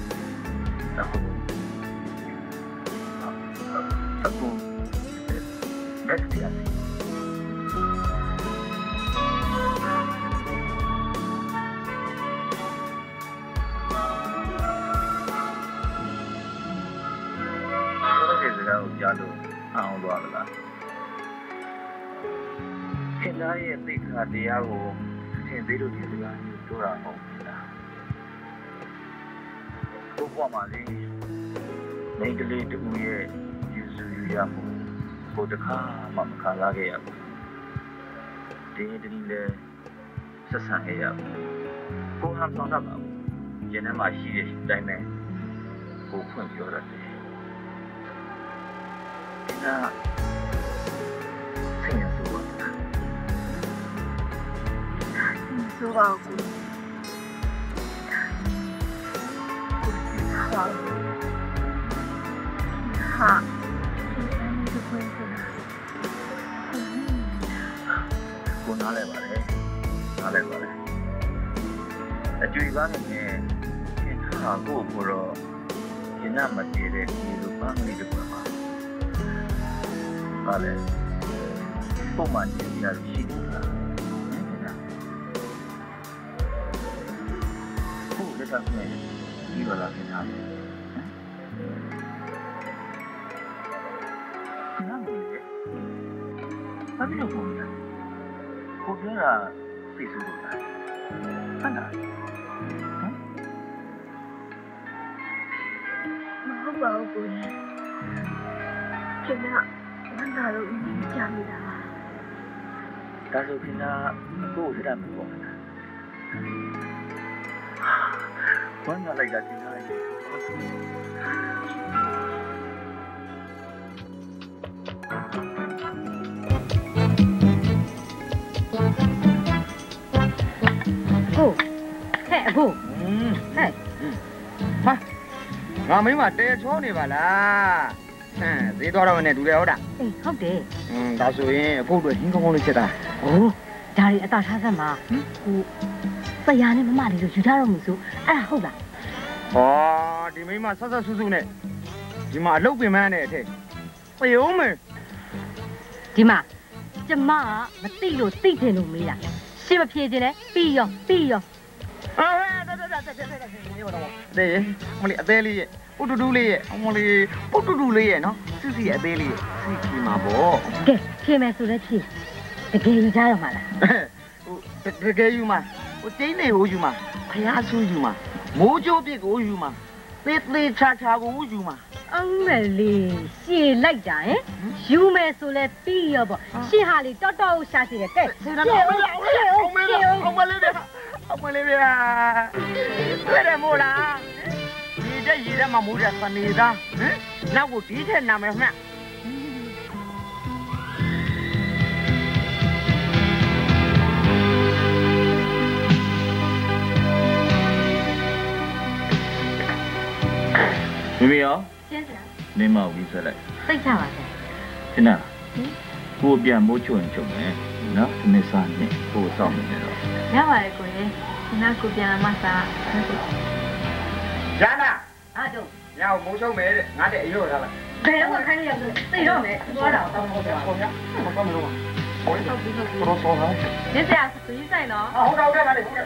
အခုဘယ်တရားလဲကြားလို့အောင်သွားလားခင်ဗျားရဲ့သိက္ခာတရားကိုသင်သေးလို့ဒီစကားကိုပြောတာမဟုတ်ဘူးလားဘုရားမှာလေမိန်းကလေးတူရဲ့ယူစုယူရမှုဘုဒ္ဓခါမှမခံစားခဲ့ရဘူးဒီလေဆက်ဆံခဲ့ရဘူးဘုရားဆောင်တော့ပါဘူးယနေ့မှရှိတဲ့အတိုင်းပဲဘုဖွင့်ပြောရတယ်那谁也说过的？ 你说吧，姑，好，好，现在你就回去了， 我拿来吧嘞，拿来吧嘞。就一般的呢，现在过不了，现在没得的，你就帮你就管嘛。好嘞，不满意的ရှိတယ်လားဟုတ်ကဲ့ဟုတ်လက်ထပ်နဲ့ဒီလိုလားခင်ဗျာနားမလဲဘာဖြစ်လို့လဲကိုပြောတာသိစိုးလို့လားဟုတ်လားမဟုတ်ပါဘူးကိုခင်ဗျာ哪有你家里的？ 但是平常过是咱们过的，我哪来家平常的？ 不，嘿不，嘿， 哈，我没嘛带错你吧啦。ဈေးသွားတော့နဲ့တူတယ်ဟုတ်တာအေးဟုတ်တယ်ဒါဆိုရင်အခုတို့ဟင်းကောင်းကောင်းလေးချက်တာဟိုးဒါတွေအတာထားစမ်းမှာဟိုဆရာနဲ့မမလေးတို့ယူထားတော့မှုဆိုအဲ့ဒါဟုတ်လားဟောဒီမိမဆက်ဆက်ဆူဆူနဲ့ဒီမှာအလုပ်ပင်မန်းနဲ့အထက်ပြုံးမယ်ဒီမှာကျမကမသိလို့သိတယ်လို့မေးတာရှင်းမဖြေခြင်းလဲပြီးရောတဲ့မလေးအသေးလေးရဲ့ပုတူတူလေးရဲ့အမလေးပုတူတူလေးရဲ့နော်စစ်စီရဲ့အသေးလေးရဲ့စီခီမှာပေါ့ကဲဖြေမယ်ဆိုလဲဖြေတကယ်ယူကြရမှာလားဟိုတကယ်ယူမှာဟိုကျင်းနေကိုယူမှာဖျားဆူးယူမှာမိုးကြိုးပြစ်ကိုယူမှာသေးသေးချာချာကိုယူမှာအမေလေးရှေ့လိုက်တာဟင်ယူမယ်ဆိုလဲပြီးရောပေါ့ရှေ့ဟာလေးတော်တော်ရှာစီတယ်ကဲရှေ့အောင်မလေးဗျအမလေးဗျတွေ့တယ်မို့လားဒီတဲ့ရည်ထဲမှာမိုးတဲ့စနေသားဟင်နောက်ကိုဒီထက်နာမယ်ခဏမိမိရောရှင်းစရာနေမဝီးဆွဲလိုက်စိတ်ချပါစေရှင်နာကိုပြန်မိုးချုံချုံမယ်နော်ဒီနေ့စားနေကိုစောင့်နေတော့ရပါတယ်ကိုရေဒီနောက်ကိုပြန်လာမှစားရနာအားတော့ညောင်မိုးချုံမယ်တဲ့ငါတဲ့အရောထားလိုက်ဘယ်တော့ခိုင်းရရလဲသိတော့မယ်သွားတာတော့ဟုတ်တယ်ဟုတ်ဗျာမကောင်းမလို့ဟိုတော့တော့ဆောတာညစရာသူကြီးဆိုင်တော့ဟုတ်တယ်ဗါလေဟုတ်တယ်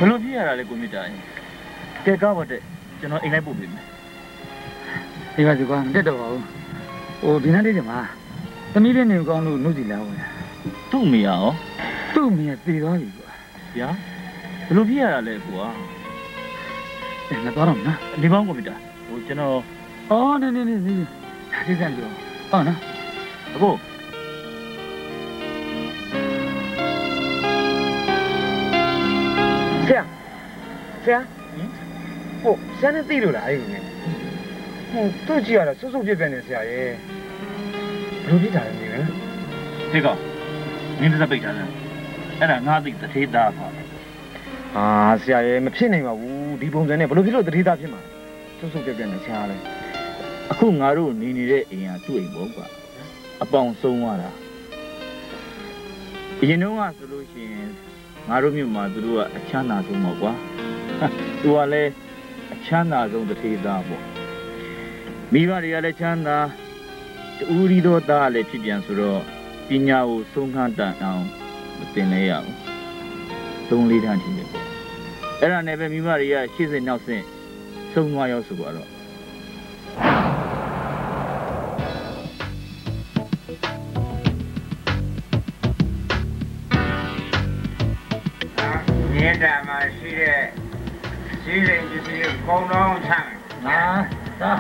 ဘလို့ပြရတာလဲကိုမြင့်တာကဲကားပါတဲ့ကျွန်တော်အိမ်လိုက်ပို့ပေးမယ်ဒီပါစီကွာမတက်တော့ပါဘူးဟိုဒီနေ့လေးဒီမှာသမီးလေးနေကောင်းလို့နှုတ်စီလာဝင်သူ့မိရရောသူ့မိရသေသွားပြီကွာဗျာဘလို့ပြရတာလဲကွာငါတော့နော်ဒီပေါင်းကွန်ပျူတာဟိုကျွန်တော်အော်နေဒီစံပြောဟုတ်နော်အခုဆရာဟုတ်ဆရာနဲ့သိလို့လားအဲ့ဒီနဲ့ဟိုသူ့ကြည့်ရတာစွတ်စွတ်ပြပြနေဆရာရဲ့ဘယ်လိုဖြစ်တာလဲနေလဲဒီကောင်မင်းသက်ပိတ်ထားတယ်အဲ့ဒါငါသိတထေးသားပါဟာဆရာရဲ့မဖြစ်နိုင်ပါဘူးဒီပုံစံနဲ့ဘယ်လိုဖြစ်လို့တထေးသားဖြစ်မှာစွတ်စွတ်ပြပြနေဆရာလဲအခုငါတို့နေနေတဲ့အိမ်ကသူ့အိမ်ပေါ့ကွာအပေါင်ဆုံးသွားတာအရင်တော့ကဆိုလို့ရှိရင်ငါတို့မြို့မှာသူတို့ကအချမ်းသာဆုံးပေါ့ကွာသူကလည်းအချမ်းသာဆုံးတထေးသားပေါ့မိဘတွေကလည်းချမ်းသာတူရီတော်သားလည်းဖြစ်ပြန်ဆိုတော့ပညာကိုဆုံးခန်းတန်အောင်မသင်လဲရဘူး3-4တန်းထင်တယ်ပေါ့အဲ့ဒါနဲ့ပဲမိဘတွေကရှေ့စစ်နောက်စစ်ဆုံးသွားရောက်ဆိုတော့မြေတာမှာရှိတဲ့စီးစိမ်ကြီးကုန်းတော့ဆန်းဒါ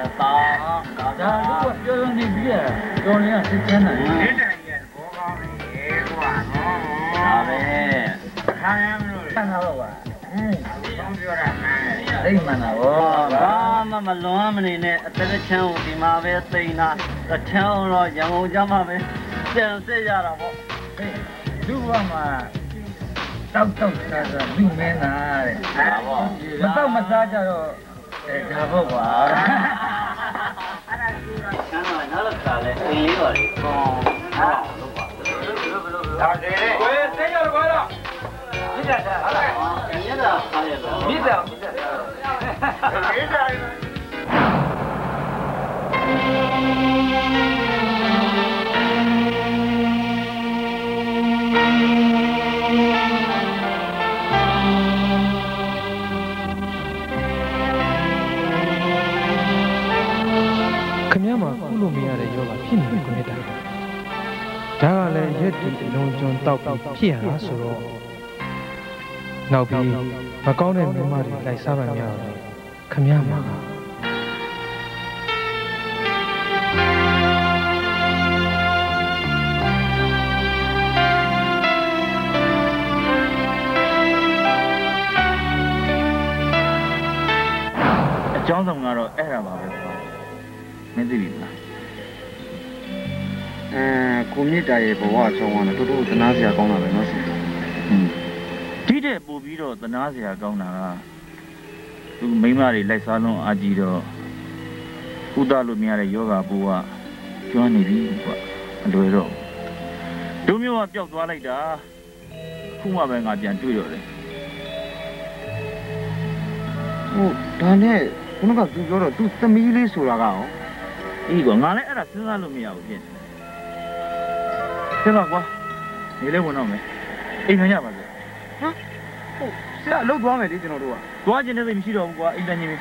တို့ပြောနေပြီတော်နေစစ်ချမ်းတယ်မြေတာရဲ့ဘောကောင်းလေကွာနော်ဒါပဲခံရမလို့ဆန်းတော့ပါဆုံးပြောတာမှန်လိမ့်မှန်တာဗောဘာမှမလွန်မနေနဲ့အသက်ချမ်းကိုဒီမှာပဲသိနေတာတချမ်းတော့ရံကုန်ကြမှာပဲပြန်စစ်ရတာဗောလူကမှတောက်စားလူမင်းသားတဲ့ဟာဗောမတော့မစားကြတော့ဒါဗောကွာအဲ့ဒါကျတော့ဆန်းတော့နောက်ခါလဲအင်းလေးပါလေကောင်းဟာလို့ပါဘလို့ဒါတယ်လေကိုယ်သိကြတော့ကွာတော့မြစ်တာဟာလားမြစ်တာခါရတော့မြစ်တာခမရမှာကုလို့မရတဲ့ယောဂဖြစ်နေကိုနေတာဒါကလည်းရက်တီအလုံးကျွန်းတောက်ပြီးဖြစ်ရတာဆိုတော့နောက်ပြီးမကောင်းတဲ့မိမတွေလိုက်စားမှမရတော့ခမရမှာအကြောင်းဆောင်ကတော့အဲ့ဒါပါပဲမင်းသိပြီလားကိုမြင့်တာရဲ့ဘဝအဆုံးကတော့တူတူသနာစရာကောင်းတာပဲနော်ဆရာဒီတဲ့ပို့ပြီးတော့သနာစရာကောင်းတာကသူမိန်းမတွေလိုက်စားလုံးအားကြီးတော့ဥဒလို့မရတဲ့ယောဂပိုးကကျွမ်းနေပြီကွာအလွယ်တော့တို့မျိုးကပျောက်သွားလိုက်တာခုမှပဲငါပြန်တွေ့တော့တယ်ဟုတ်ဒါနဲ့ခုနကသူပြောတော့သူသမီးလေးဆိုတာကရောအေးကွာငါလည်းအဲ့ဒါစဉ်းစားလို့မရဘူးဖြစ်တယ်ပါကွာနေလဲဝင်တော့မယ်အိမ်ခံရပါစေဟုတ်ဆရာအလုပ်သွားမယ်လေကျွန်တော်တို့ကသွားခြင်းနဲ့သိမရှိတော့ဘူးကွာအိမ်တန်းကြီးပဲ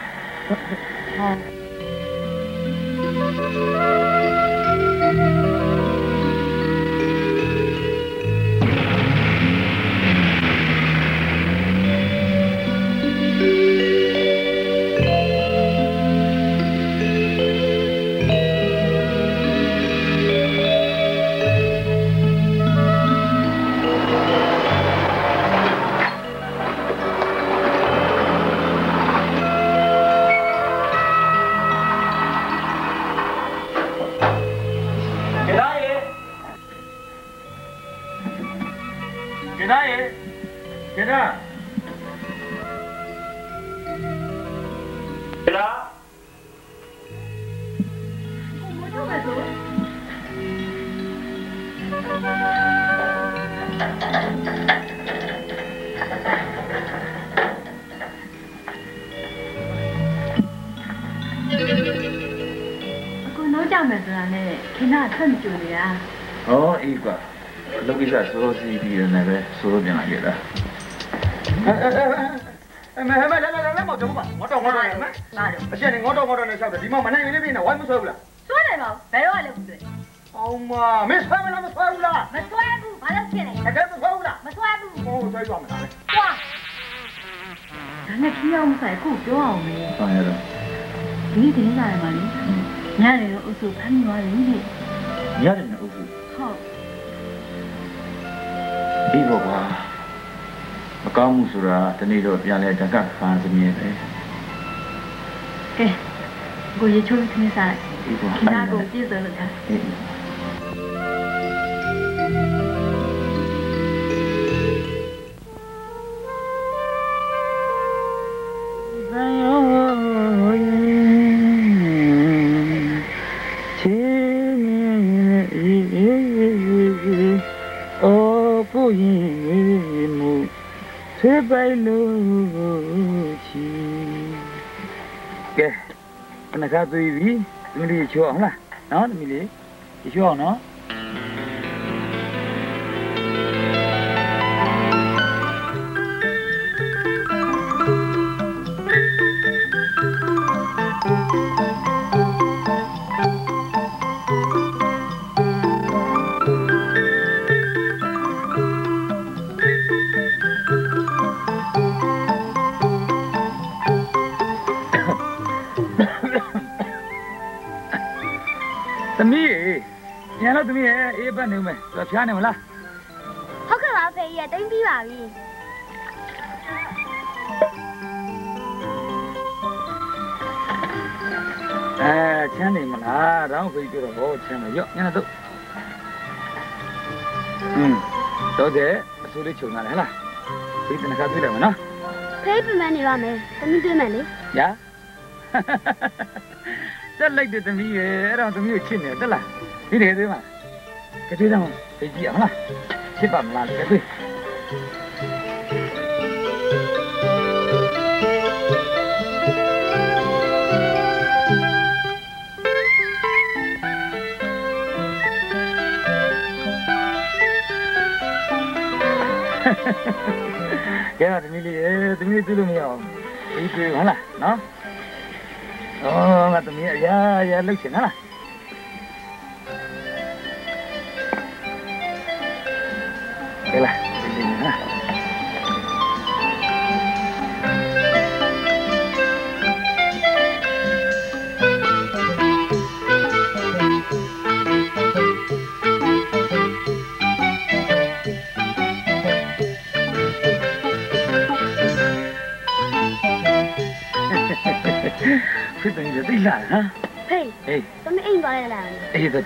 အေးကွာလုပ်ကိစ္စစိုးစိုးစီးပြီးတယ်နဲ့ပဲစိုးစိုးပြန်လာခဲ့တာ来，冇做乜，我做嚟咩？阿姐，我做嚟收的，你冇問你呢邊啊？我冇收啦。 收嚟冇，別話你唔對。 好嘛，沒收啦，沒收啦。 沒收不，把它進來。 大家沒收啦。 沒收不。 我收咗咪得咧。 哇！人家聽到我們在講ပြောအောင်咩？ 當然啦。 你點解嘛你？nhà này ở số thân nói đến gì? Nhà này ở số. Không. Đi vào qua. Mà có một số ra, thế này rồi nhà này chẳng cả phản sự nhiều đấy. Kệ, cô ấy chơi thế sao? Đi vào. Khi nào cô biết giờ được hả? Thế bay lối chi kìa con này khác tùy ví mình đi chỗ không là nó mình đi chỗ nó Tụi mình ấy bên này mày, là phía này mà la. Không có bảo vệ gì, tính đi bảo gì. À, chén này mà la, đó phải cho nó chén này dốc nhá tụi. Tôi thế, số đi chụp này là. Thì tụi nó khác tụi này mà nó. Thế bên này vào mày, tụi mình tụi mày đi. Dạ. Rất lấy được tụi mình ấy, đó tụi mình ở trên này rất là. Đi để thôi mà. Cái thứ nào cái gì hả? Xếp bẩm làm cái gì? Cái nào tụi mình tụi nhiều. Ý cứ hả là nó. Mà tụi mình ya lúc chuyện hả là. Đây là cái gì nữa? Cái gì vậy? Đây là hả? Hey, tụi mình in vào đây làm. Ê, tôi.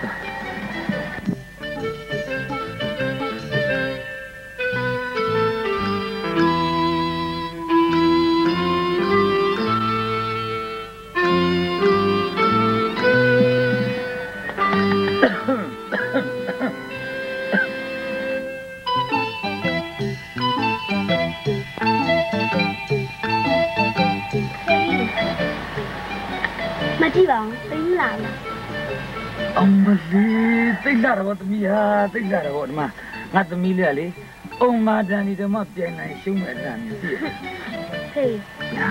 Đi vào, tính lại là ông mà gì tính ra rồi tụi mình tính ra rồi mà ngắt tụi mình liền ông mà ra đi đâu mà tiền này xuống ở ra gì thì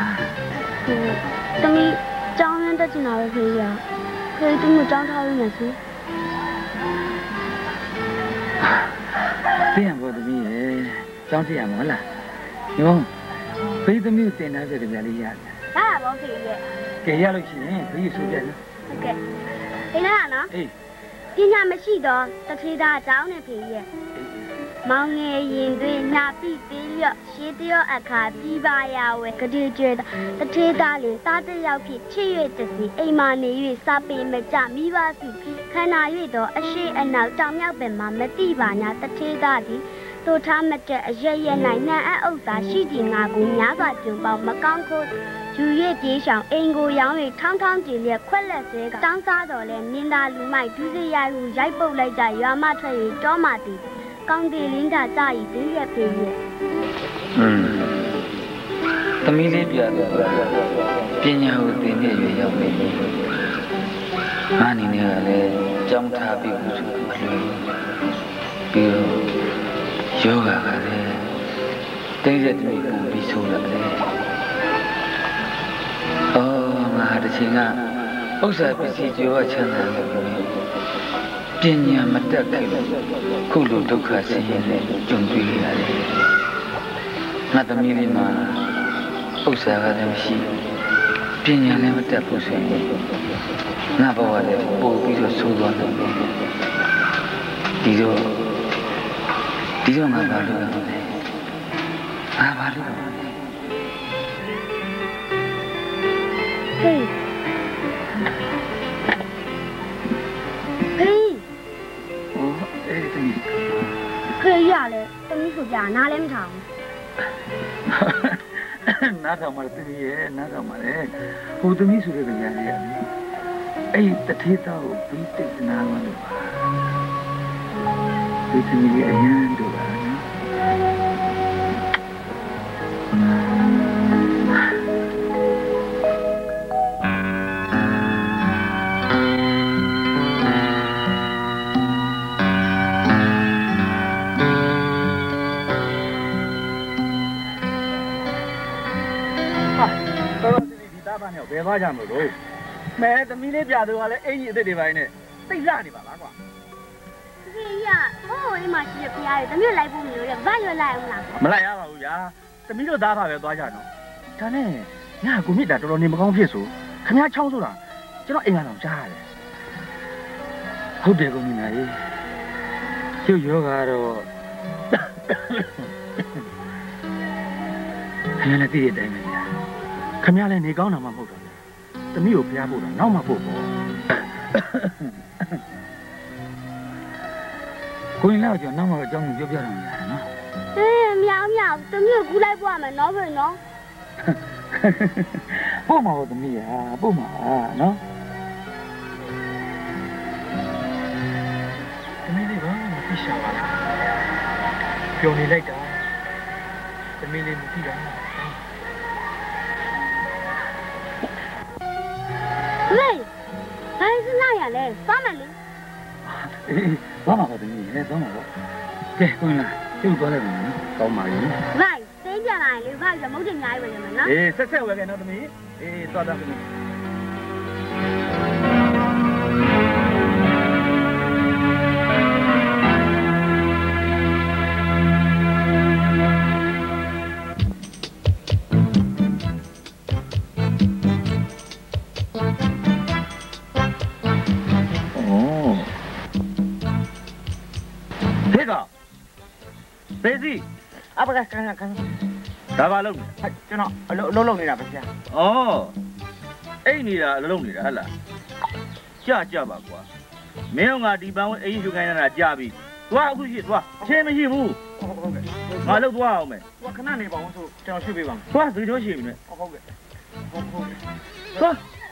tụi mình trong nên ta chỉ nói thì tụi mình trong thôi mà chứ tiền của tụi mình trong thì ăn món là đúng không bây tụi mình tiền nào về được đi ra đó là bao tiền vậy cái gì lúc gì cái số tiền ok thế nào nó thì nhà mới chỉ đó ta thấy đã cháu này thì vậy mong nghe nhìn thấy nhà bị tí liệu xí tiêu ở cả bị ba yào ấy cái điều chuyện ta thấy đã liền ta thấy yào bị chơi với cái gì em mà này với sao bị mà chả mi ba gì khai nào với đó ở xe ở nào trong nhau bên mà mới tí ba nhà ta thấy đã thì tôi tham mà chơi ở đây này nè ở Âu Sa xí thì ngà cũng nhá và trường bảo mà con cô chủ yếu chỉ想英國人為湯湯治療快樂些個長沙咗咧年大路買都是要路在步來在要嘛出去做嘛的講的領導在一定嘅配合သမီးလေးပြတယ်ပညာကိုသင်တဲ့ရွယ်ရောက်နေပြီငါအနေနဲ့ကလည်းကြောင်းထားပြီးဘူးဆိုပြီးတော့ယောဂကလည်းတင်းရက်တွေပူပြီးဆိုးလာတယ်အော်ငါတချင်ကဥစ္စာပစ္စည်းကြောချမ်းသာလို့ပညာမတတ်ခဲ့လို့ခုလိုဒုက္ခဆင်းရဲနဲ့ကြုံတွေ့ရတယ်ငါသမီးလေးမှာဥစ္စာကလည်းမရှိပညာလည်းမတတ်ဘူးဆိုရင်ငါဘဝလည်းပို့ပြီးတော့ဆိုးသွားတယ်ဒီတော့ငါဘာလုပ်ရမလဲငါဘာလုပ်ရမလဲဟေးခေးရလေတမီးဆိုပြနားလည်းမထောင်နားထောင်မှတမီးရဲ့နားထောင်မှလေဟိုတမီးဆိုတဲ့ကြညာလေးရတယ်အဲ့တထေးသားကိုပြီးတိတ်နာမှလို့ဒီတမီးရဲ့အရန်တို့ပါဘယ်သွားကြမလို့မဲသမီးလေးပြသူကလည်းအင်ကြီးအစ်စ်တွေပိုင်းနဲ့သိလှနေပါလားကွာခေးရဟိုအိမ်မှာရှိရဖျားတယ်တမီးလိုက်ဖို့မလို့ရဗတ်ရွက်လိုက်အောင်လားမလိုက်ရပါဘူးညာသမီးတို့သားဖပဲသွားကြတော့ဒါနဲ့ညာကိုမြစ်တာတော်တော်နေမကောင်းဖြစ်ဆိုခမ ्या ချောင်းဆိုတာကျွန်တော်အိမ်ကတော့ကြားရတယ်ဟုတ်တယ်ကိုမြင်လာရေးကျုပ်ယောဂါတော့ခမ ्या လည်းသိတဲ့အတိုင်းပဲညာခမ ्या လည်းနေကောင်းတာမှမဟုတ်တော့သမီးကိုဖျားဖို့တော့နောက်မှဖို့ပေါ့ကိုရင်လည်းကျွန်တော်နောက်မှအကြောင်းကိုပြောပြရမှာနော်မြောင်တမီးကိုကူးလိုက်ဖို့ရမယ်နော်ဖေနော်ပို့မှာတော့သမီးဟာပို့မှာနော်သမီးလေးဘာမှမသိရှာပါလားပျော်နေလိုက်တာသမီးလေးမသိတာဟေးဘာစနာရလဲသွားမယ်လေသွားမှာပါသမီးဟဲ့သွားမှာပေါ့ကဲကိုင်းလာကျုပ်သွားလိုက်ပါနော်ကောင်းပါပြီဘိုင်သိမ်းပြန်လာရင်လေဘိုင်ကမုတ်တင်အများကြီးပဲရမယ်နော်ဆက်ဝယ်ခဲ့နော်သမီးသွားသမီးဘေးစီအပကကန်ဒါပါလုံးကျွန်တော်အလုံးနေတာပါဗျာဩအိတ်နေတာအလုံးနေတာဟဟလားကြပါကွာမင်းတို့ငါဒီပန်းဝင်အိမ်ယူခိုင်းရတာကြာပြီသွားအခုရှိသွားချင်းမရှိဘူးဟုတ်ကဲ့ငါလောက်သွားအောင်မယ်ဟိုခဏနေပါဦးဆိုကျွန်တော်ရွှေ့ပေးပါမယ်သွားဒီတော့ရှိပြီနဲ့ဟုတ်ကဲ့သွား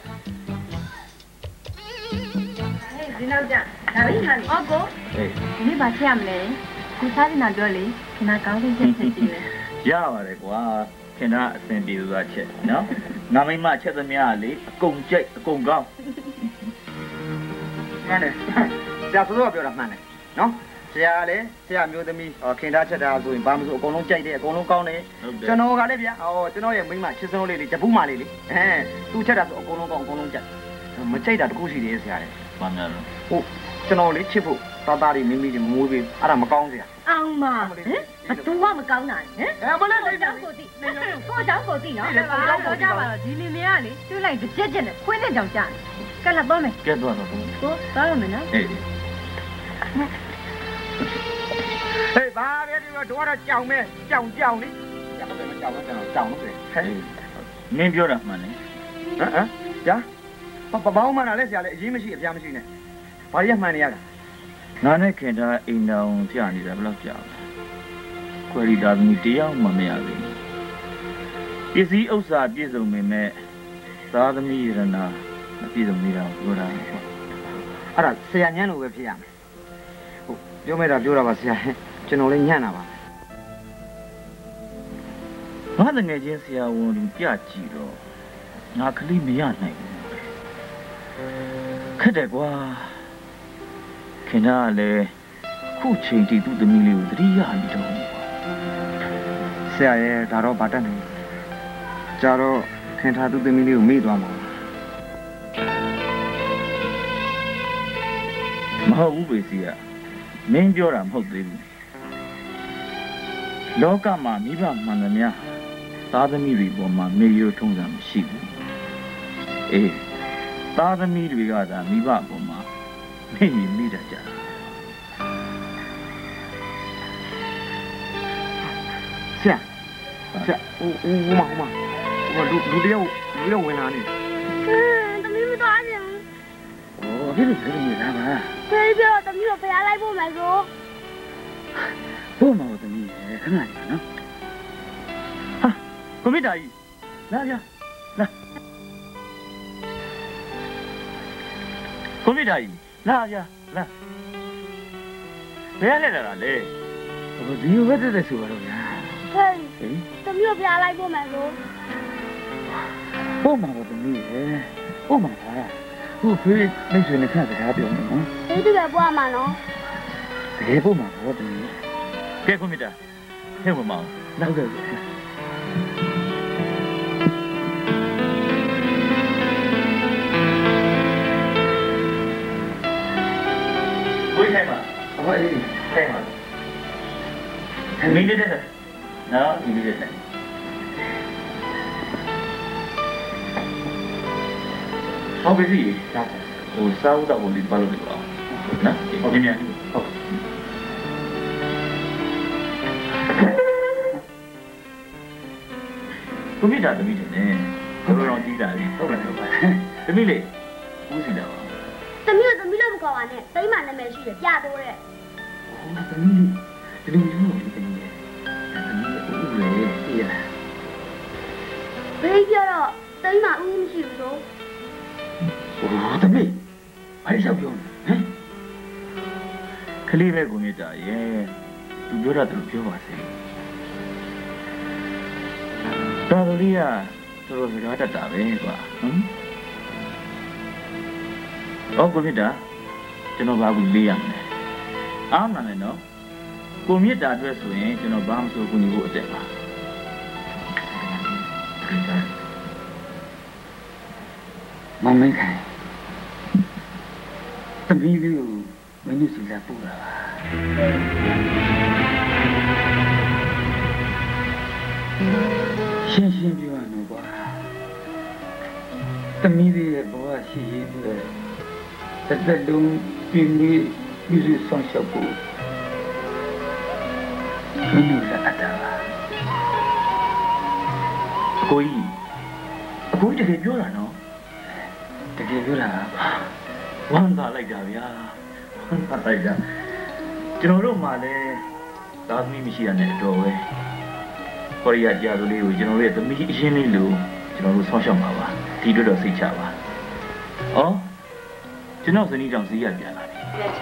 ဒီနောက်ကျဒါပဲဟာအော်ကိုဒီနေ့ပါချက်ရမလဲကိုစားနေတာပြောလေခင်ဗျာကောင်းချင်းချက်ကြည့်လေရပါတယ်ကွာခင်ဗျာအဆင်ပြေသွားချက်နော်ငါမိမချက်သမျှလေအကုန်ကြိတ်အကုန်ကောင်းမှန်တယ်ဆရာဆိုတော့ပြောတာမှန်တယ်နော်ဆရာလည်းဆရာမျိုးသမီးခင်ဗျာချက်တာဆိုရင်ဘာမှမဆိုအကုန်လုံးကြိုက်တယ်အကုန်လုံးကောင်းတယ်ကျွန်တော်ကလည်းဗျာကျွန်တော်ရဲ့မိမချစ်စလုံးလေးတပူးမလေးလေသူချက်တာဆိုအကုန်လုံးကောင်းအကုန်လုံးကြိုက်မကြိုက်တာတခုရှိတယ်ဆရာလေဘာများလဲဟုတ်ကျွန်တော်လေးချစ်ဖို့သားတွေမိတွေမမွေးပေးအဲ့ဒါမကောင်းစရာအောင်မဟမ်ဘသူကမကောင်းတာဟမ်မလေးကိုကြောင့်ကိုသိကိုကြောင့်ကိုသိနော်တော့ကြပါတော့ဒီလင်မယားလေတွေးလိုက်ကြက်နဲ့ခွင်းနဲ့ကြောင်ကြာကဲလာတော့မယ်ကဲတော့တော့ကိုသွားရမယ်နော်အေးဟေးဘာလဲဒီတော့တော့ကြောင်မဲကြောင်လေကြောင်ပဲမကြောင်တော့ကျွန်တော်ကြောင်လို့ပဲဟဲ့မင်းပြောတာမှန်တယ်ကြာဘာမှမနာလဲဆရာလေအရေးမရှိအပြားမရှိနဲ့ဘာရမှန်နေရတာငါနဲ့ခင်တာအိမ်တော်ကြာနေတာဘယ်လောက်ကြာလဲခွဲရီသားသမီးတယောက်မှမရသေးဘူးပစ္စည်းဥစ္စာပြည့်စုံပေမဲ့သားသမီးရတနာမပြည့်စုံနေတာပြောတာပေါ့အဲ့ဒါဆရာညံ့လို့ပဲဖြစ်ရမယ်ဟုတ်ပြောမဲ့တာပြောတာပါဆရာကျွန်တော်လည်းညံ့တာပါငါတငယ်ချင်းဆရာဝန်ပြကြည့်တော့ငါကလေးမရနိုင်ဘူးခက်တယ်ကွာခင်ဗျားလည်းခုချိန်ထိသူ့သမီးလေးကိုသတိရနေတော့ဆဆရာရဲ့ဒါတော့ဗတ်တက်နေကြတော့ခင်ထားသူသမီးလေးကိုမေ့သွားမှာမဟုတ်ဘူးပဲစီကမင်းပြောတာမဟုတ်သေးဘူးလောကမှာမိဘမှန်သမျှသားသမီးတွေပေါ်မှာမေရိုးထုံးစံမရှိဘူးအေးသားသမီးတွေကသာမိဘပေါ်မှာမေ့ရင်မိတတ်ကြဆရာဦးမလူတယောက်ဝင်လာနေသမီးမသွားချင်ဘူးဖြစ်လို့ဖြစ်နေတာပါဖေးပြောသမီးကိုဖျားလိုက်ဖို့မယ်ဆိုဖို့မဟုတ်သမီးခဏနေနော်ဟာကိုမိတာကြီးလာပြလာကိုမိတာကြီးလာပြလာဘယ်လဲလာလဲဒီဘက်တက်ဆိုတော့ဗျာဟေးသမီးကိုဖျားလိုက်ဖို့မယ်ဆိုဖို့မဟုတ်သမီးဖို့မှာပါဟုတ်ဖေးမိတ်ဆွေနဲ့ခက်စကားပြောနေနော်ဖေးတကယ်ပွားမှာနော်တကယ်ဖို့မှာဟုတ်တယ်ကဲကွန်ပျူတာထဲမှာမအောင်နောက်ကဝိထိုင်ပါဟောအေးထိုင်ပါမင်းလေးတဲ့နော်မင်းလေးတဲ့ဟုတ်ပြီစီဟိုစားဦးတော့ဘုလေးပါလို့ပြောအောင်နော်ဟုတ်ပြီမြန်ဟုတ်သမီးတာသမီးတယ်နဲ့တော်တော်ကြီးတာလေဟုတ်တယ်ဟုတ်ပါသမီးလေးဦးစီလာပါသမီးလို့မခေါ်ပါနဲ့တိမ့်မှနာမည်ရှိတယ်ပြတိုးတဲ့ဟိုသမီးဒီလိုမျိုးလေးသမီးလေးဦးလေအေးရဘေးကြတော့တိမ့်မှဦးမရှိဘူးလို့ဟိုသမီးဘာလို့ပြောဟမ်ခလေးပဲကိုမြတ်တာရဲ့သူပြောတာသူပြောပါစေတော်တော်လေးကတော်တော်စကားတတ်တာပဲကွာဟမ်ဟောကိုမြတ်တာကျွန်တော်ဘာကူလေးရမလဲအားမှန်တယ်နော်ကိုမြတ်တာအတွက်ဆိုရင်ကျွန်တော်ဘာမှမဆိုကူညီဖို့အတက်ပါမမင်းခိုင်သမီးလေးကိုမင်းတို့စီလာပို့တာပါရှင်းရှင်းပြောရမယ်ကွာသမီးလေးရဲ့ဘဝရှိရေးအတွက်တစ်သက်လုံးပြင်းပြီးဆောင်ရှောက်ဖို့မင်းတို့လက်အပ်တာပါအကိုကြီးတကယ်ပြောတာနော်တကယ်ပြောတာဝမ်းသာလိုက်တာဗျာဝမ်းသာလိုက်တာကျွန်တော်တို့မှလည်းသားသမီးမရှိရတဲ့အတော်ပဲကိုရီးယားကြာသူလေးကိုကျွန်တော်ရဲ့သမီးအရင်လေးလို့ကျွန်တော်တို့ဆောင်းရှောက်ပါပါဒီအတွက်တော့စိတ်ချပါဩကျွန်တော်ဇနီးကြောင့်ဈေးရပြန်လာပြီ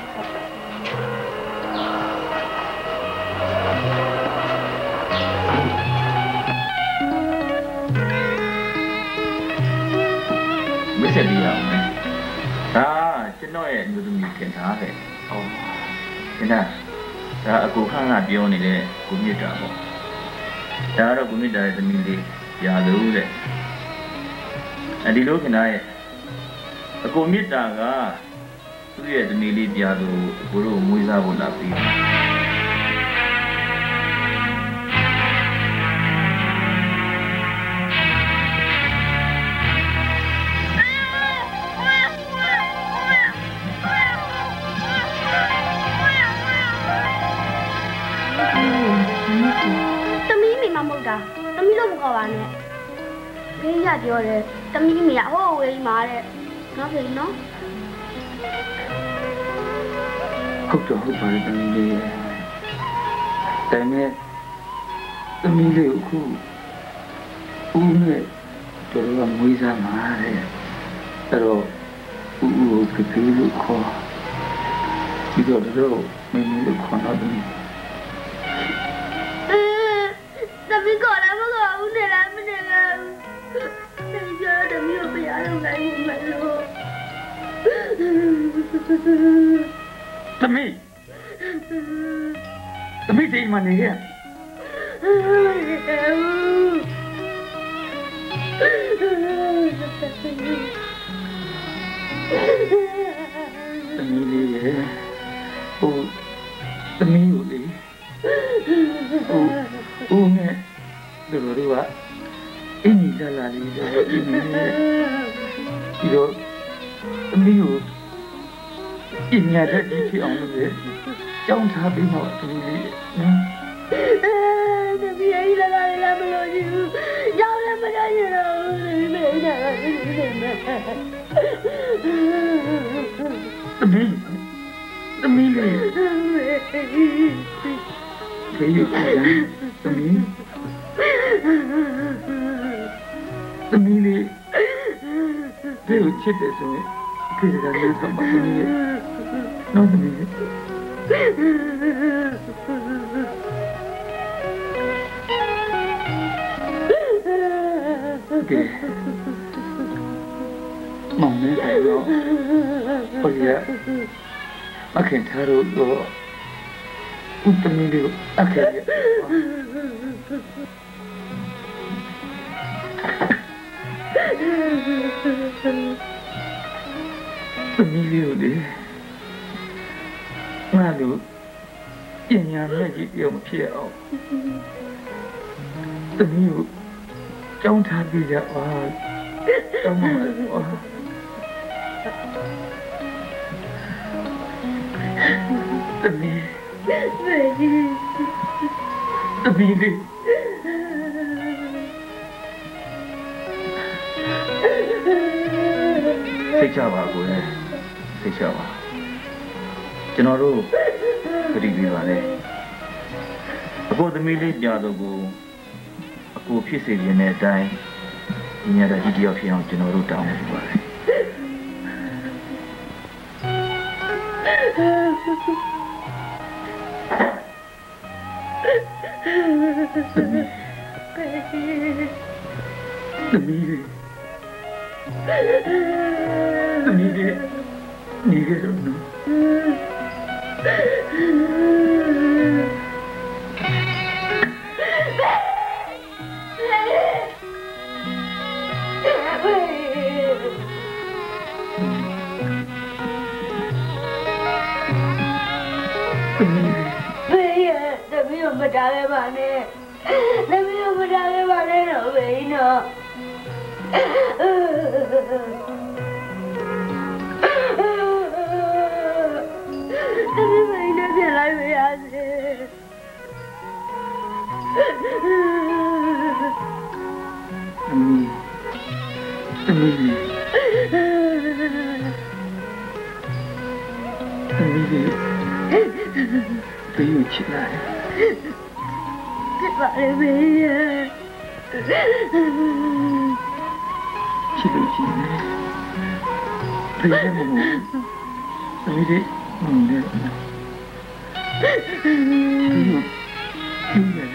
မဆက်ပြရအောင်မယ်ဒါကျွန်တော်ရဲ့အမျိုးသမီးခင်ထားခဲ့ဩခင်ဗျာဒါအကူခန့်ကပြောနေတဲ့ကိုမြင့်တာပေါ့ဒါကတော့ကိုမြင့်တာရဲ့သမီးလေးရာလို့တဲ့ဒီလိုခင်ဗျာရဲ့အကူမြင့်တာကသူ့ရဲ့သမီးလေးပြာသူအကိုတို့မွေးစားဖို့လာပြီးသမီးလို့မခေါ်ပါနဲ့ဘေးရပြောတယ်သမီးမေကဟိုးဝေးမှာတဲ့နော်ဖေနော်ဟုတ်တော့ဟုတ်ပါတယ်သမီးလေးဒါနဲ့သမီးလေးအခုဦးနဲ့တို့ကမွေးစားမှာတဲ့အဲ့တော့ဦးကိုဖေးလို့ခေါ်ပြီးတော့တို့မင်းလို့ခေါ်တော့သမီးသမီးခေါ်လာမခေါ်ဘူးနေလားမနေလားသမီးပြောသမီးကိုပြရအောင်လိုက်မလို့သမီးဒီမှာနေခဲ့သမီးလေးရဲ့ဟိုသမီးကိုလေဦးနဲ့တို့ကအင်းကြီးလာလေးတော့အင်းကြီးဒီတော့သမီးကိုအင်းရတဲ့ဒီဖြစ်အောင်လို့ကြောင်းထားပြီးတော့သမီးလေးနော်သမီးကြီးလာမလို့ယူကြောင်းလည်းမရရတော့သမီးလေးဖေးယူကြသမီးလေးဖေးကိုချစ်တယ်ဆိုရင်ခေတ္တနဲ့တော့မသမီးလေးနော်သမီးလေးကဲမောင်နဲ့တော့ဘယ်ရမခင်ထားလို့ဦးသမီးလေးကိုအခက်ရသမီးလေးကိုလေငါတို့ပညာမဲ့ကြီးတယောက်မဖြစ်အောင်သမီးကိုကြောင်းထားပြီးကြပါတောင်းပါသမီးလေးစိတ်ချပါကိုလေစိတ်ချပါကျွန်တော်တို့ခရီးပြီးပါလေအကိုသမီးလေးပြတော့ကိုအကိုဖြစ်စေခြင်းတဲ့အတိုင်းဒီညတာကြီးတယောက်ဖြစ်အောင်ကျွန်တော်တို့တောင်းနေပါတယ်သမီးလေးနေကြတော့နော်မတားခဲ့ပါနဲ့သမီးတို့မတားခဲ့ပါနဲ့တော့ဘယ်နော်သမီးမင်းနဲ့ပြန်လိုက်ပါရစေသမီးလေးဘေးကိုချစ်လိုက်ချစ်ပါလေဘေးရဲ့ချစ်လို့ချစ်နေဘေးရဲ့မမသမီးလေးမင်းလေးဘေးကိုယူရတယ်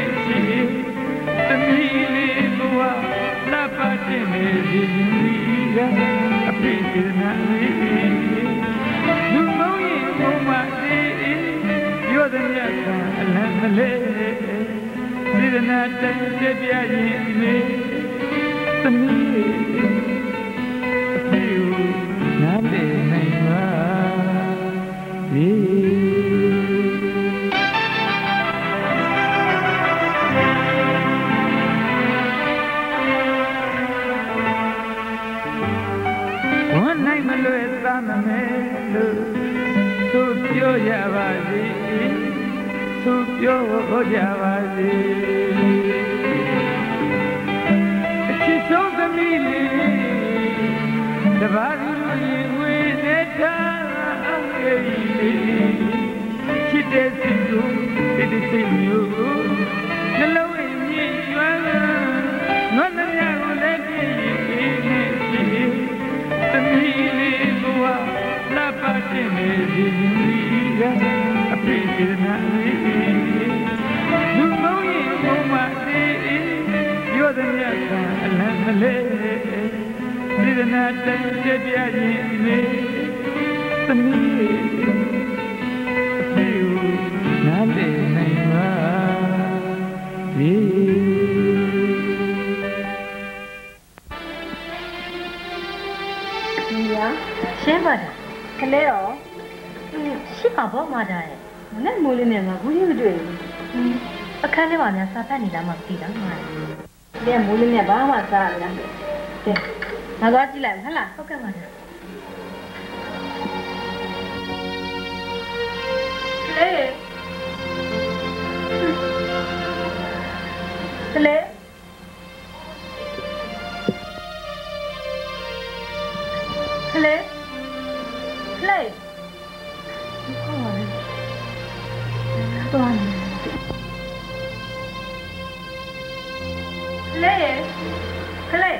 Thank you. ကအပြည့်စေနာလူမောင်းရင်ဘုံမသေးရောတဲ့မြတ်ကအလံမလဲစေနာတိုင်းပြပြရင်မေသမီးအပြည့်နားလည်နိုင်ပါဝန်နိုင်မလွယ်သားမမဲလို့သူပြောရပါစေသူပြောကြပါစေအချစ်ဆုံးသမီးလေးတပါးလူရင်ဝေးနေတာချစ်တဲ့စိတ်ကိုဒီစိတ်မျိုးနှလုံးရင်းမြည်ရွမ်းငါနှမျှကိုလည်းပြည့်နေသမီးလေးဘဝလာပါတင်နေပြီကအပြည့်စေနာလူမောင်းရင်ဘုံမသေးရောတဲ့မြတ်ကအလံမလဲစေနာတိုင်းပြပြရင်မေသမီးအပြည့်နားလည်နိုင်ပါလေရှင်းပါတယ်ခလဲရောရှိပါဘောမှာတာရဲ့မနဲ့မိုးလေးနဲ့ငါဘူးကြီးမတွေ့ဘူးအခန်းထဲမှာများစာဖတ်နေတာမှသိတာမှာတဲ့မိုးလေးနဲ့ဘာမှစားရလားကဲငါသွားကြည့်လိုက်ဟဟလားဟုတ်ကဲ့ပါလားခလဲခလဲPlay. Play. Play.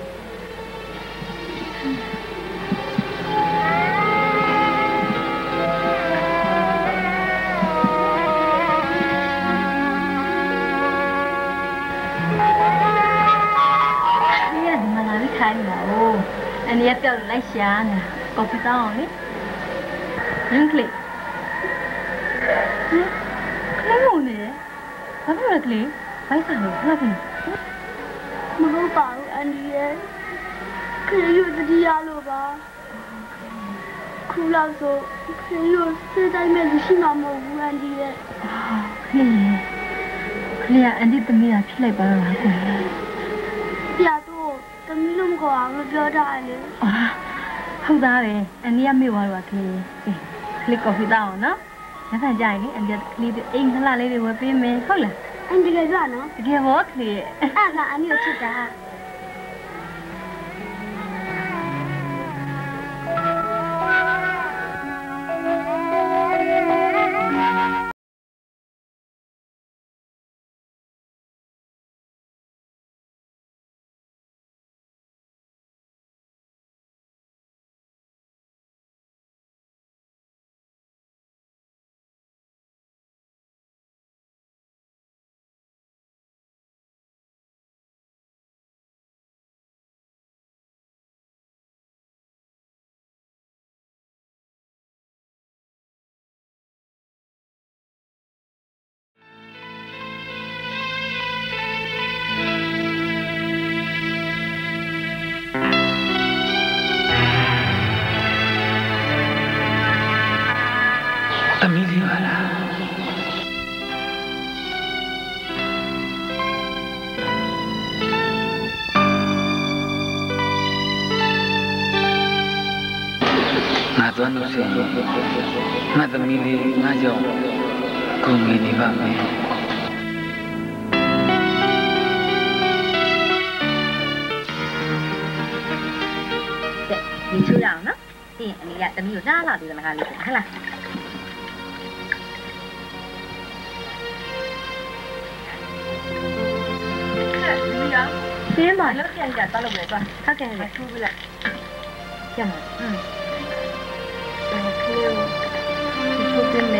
Iya, malah ni kan mau. Ani ya kau Malaysia ni. Kopi tahu ni. Yang klik. Klik mana? Apa nak klik? Baik tak? Kenapa? Mau tahu Andi? Klik jadi alu bah. Kulau tu, klik sedai mesti nama Andi. Klik Andi temui apa lagi baru aku. Dia tu temui lom kau angkat dia dah ni. ဟုတ်သားပဲအန်ဒီကမေ့သွားတော့ကလေးကလစ်ကော်ဖီတောင်းနော်ညခါကြရင်လေအန်ဒီကကလေးအိမ်ခလာလေးတွေဝယ်ပေးမယ်ဟုတ်လားအန်ဒီကကြနော်တကယ်ဘောကလေးအဲ့ဒါအန်ဒီကိုချစ်တာသွားလို့ရှိရင်ငါသမီးလေးငါကြောင့်ကိုငြိနေပါမယ်你出让呢？对，你呀，等有啥了，就那么哈里，好了。先吧，那现在到了没吧？他现在出不来，行吗？出不来。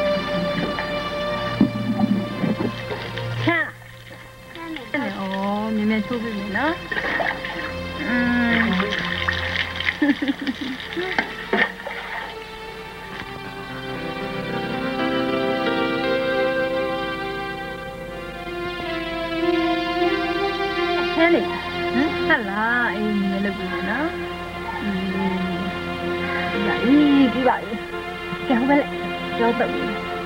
看，哦，明天出不来了。 ဟဲ့လေဟတ်လာအေးမလုပ်ဘူးနော်ဒီပါလေကြောက်ပဲလေကြောက်တော့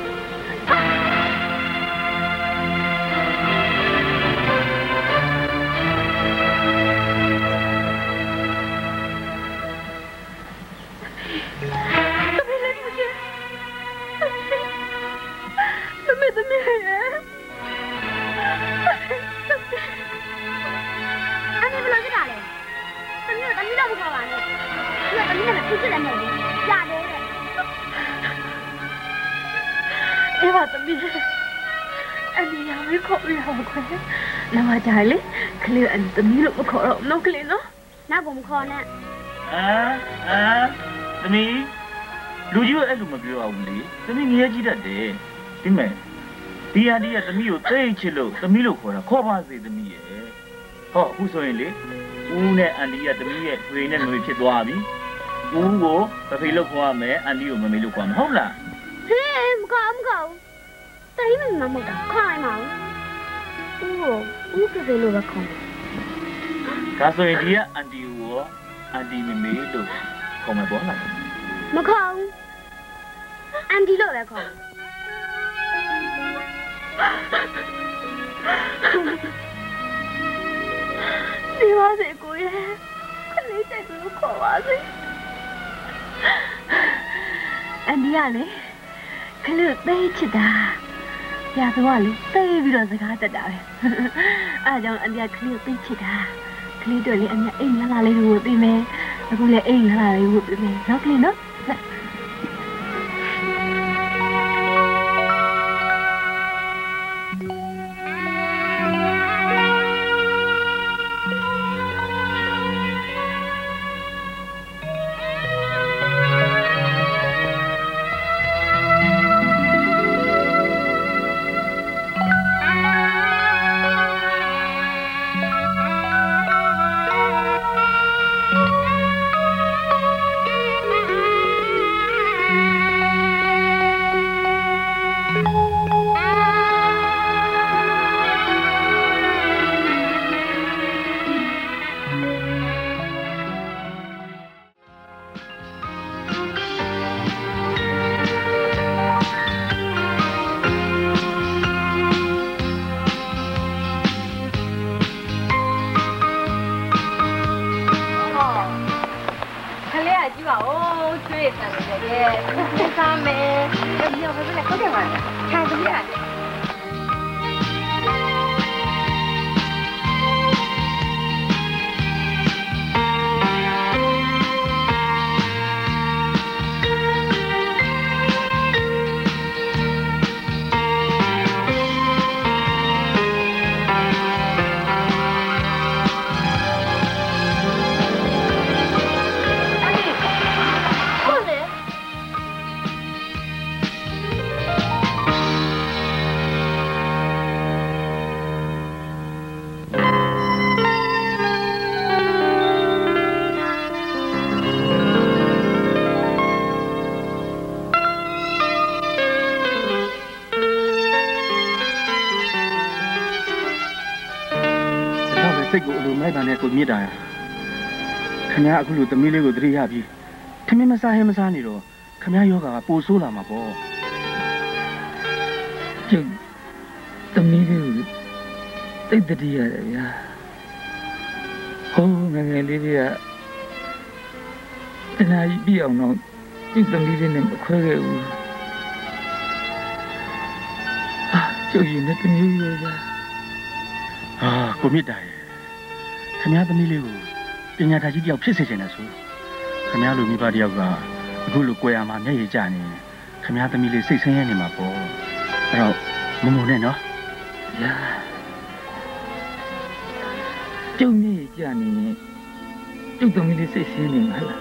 Nama jahil, kalian anda milu berkorok, nak kalian no? Nak bom korok. Temi, lu juga lu mampir awak ni. Temi ni aja dah deh. Temi, dia temi itu celo, temi lu korang, kau pasti temi ye. Oh, usoin le, une andi temi ye, une mami cik dua abi, ungo, tapi lu kuam andi mami lu kuam, hop lah. Hei, kau. Tapi memang mudah, kau mau. Ủa cái gì luôn không? Cá sấu đi á, anh đi uống, anh đi mì luôn, không ai bỏ lại. Mà không, anh đi luôn không? Đi hóa gì cô ấy? Anh lấy chạy từ lúc khổ hóa gì? Anh đi à lấy, cái lượt đây chỉ đà. Ya tu alu, tapi bila sekarang tak ada. Jangan anda clear picit dah. Clear tu le anda lah lagi dua pime. Aku le lah lagi dua pime. Nak clear no? Aku ni dah. Kena aku lu temili aku diri habis. Kami masah ni lo. Kami ayo kah poso lama po. Jom temili tak diri ya. Oh, ngangali dia. Tenai biar no. Jom temili ni berkuat. Jom ini temili ya. Aku ni dah. Kami ada milik aku, punya gaji dia opsi saja nasu. Kami ada milik dia juga, aku lu kue amanya hija ni. Kami ada milik sesuatu ni mapo. Kalau mungkin no? Ya. Jom ni hija ni, jom tu milik sesuatu ni malah.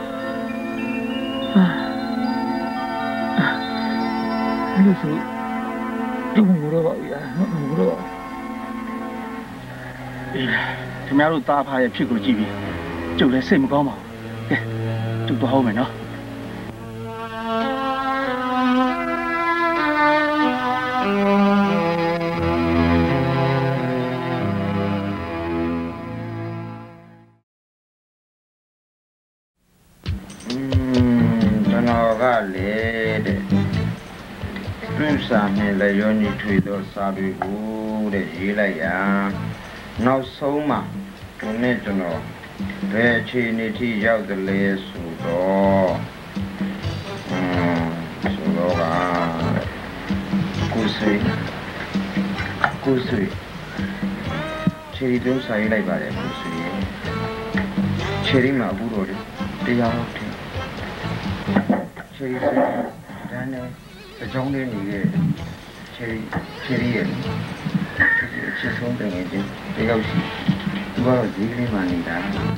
Lu su, jom murah ya, murah. Iya. ခင်ဗျားတို့သားဖားရဲ့ဖြစ်ကိုကြည့်ပြီးကျုပ်လည်းစိတ်မကောင်းပါဘူးတူတော့ဟုတ်မယ်နော်စာနဲ့လည်းရောညီထွေသောစာတွေကိုတဲ့ရေးလိုက်ရနောက်ဆုံးမှာဒီနေ့ကျွန်တော်ဘယ်အခြေအနေထိရောက်သလဲဆိုတော့ဆိုတော့ကကိုဆွေခြေရီသုံးစာရေးလိုက်ပါတယ်ကိုဆွေခြေရီမှာအခုတော့တရားဟုတ်တယ်ခြေရီဆိုတန်းနေအကြောင်းလေးနေခဲ့ခြေရီရဲ့ချစ်ဆုံးတယ်ချင်းတယောက်ရှိသူကတော့ဒီကလေးမှနေတာ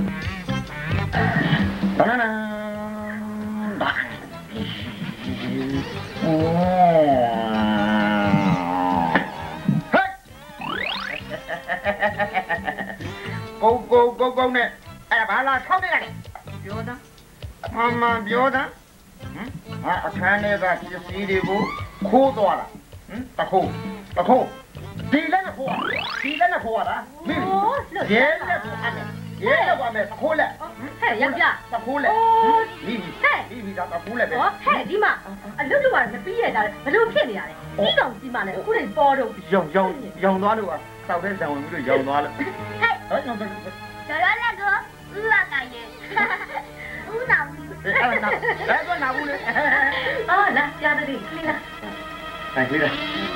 ဘာနာဘာโอ้ကိုနဲ့အဲ့ဒါဘာလာထောက်နေရလဲပြောတာမပြောတာအခန်းထဲကပစ္စည်းတွေကိုခိုးသွားတာတခိုးဒီလည်းခိုးရတာမင်းရဲလည်းခိုးအဲ့ကွာမယ်တခိုးလက်ဟဲ့ယောက်ျားတခိုးလက်ဒီဒါတခိုးလက်ပဲဟဲ့ဒီမှာအလွတ်လို့ကမပြီးရတာဘယ်လိုဖြစ်နေရလဲဒီကောင်ကြီးမှလည်းအခုထိပေါ်တော့ရောင်သွားလို့တောက်တဲ့ဇံဝင်ပြီးတော့ရောင်သွားလို့ဟဲ့တော်လက်ကိုဥလာကရဲ့ဦးနာဘူးအဲ့တော့နာဘူးလေလာကြားတယ်ခလီလာခလီလာ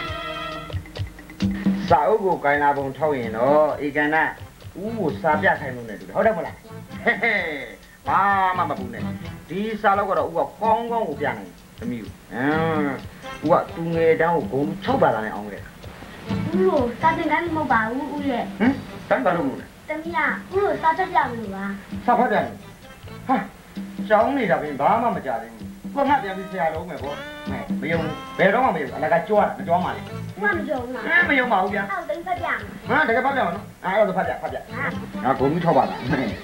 စာအုပ်ကိုကိုင်လာပုံထောက်ရင်တော့ဧကန္နဦးကိုစာပြခိုင်းလို့နေတူတယ်ဟုတ်တယ်မလားဘာမှမပူနဲ့ဒီစာလောက်ကတော့ဦးကကောင်းကိုပြနိုင်သမီးကိုဦးကသူငယ်တန်းကိုဂုံ6ပါးလာနဲ့အောင်ခဲ့ဦးကိုစာသင်ခိုင်းမဟုတ်ပါဘူးဦးရဲ့တန်းပါလို့မလို့သမီးကဦးကိုစာတက်ပြမလို့ပါစာဖတ်တယ်ဟာကျောင်းနေတာပြင်ဘာမှမကြသေးဘူးကိုငါပြန်ပြီးဆရာလုံးမယ်ပေါ့မယုံဘယ်တော့မှမယုံအလကကြွားတာမကြွားမှလေဦးကမယုံလားမယုံပါဘူးဗျာအော်သိဖတ်ပြမယ်တကယ်ဖတ်ပြမနော်အဲ့တော့ဖတ်ပြငါဂုံကြီးထောက်ပါလား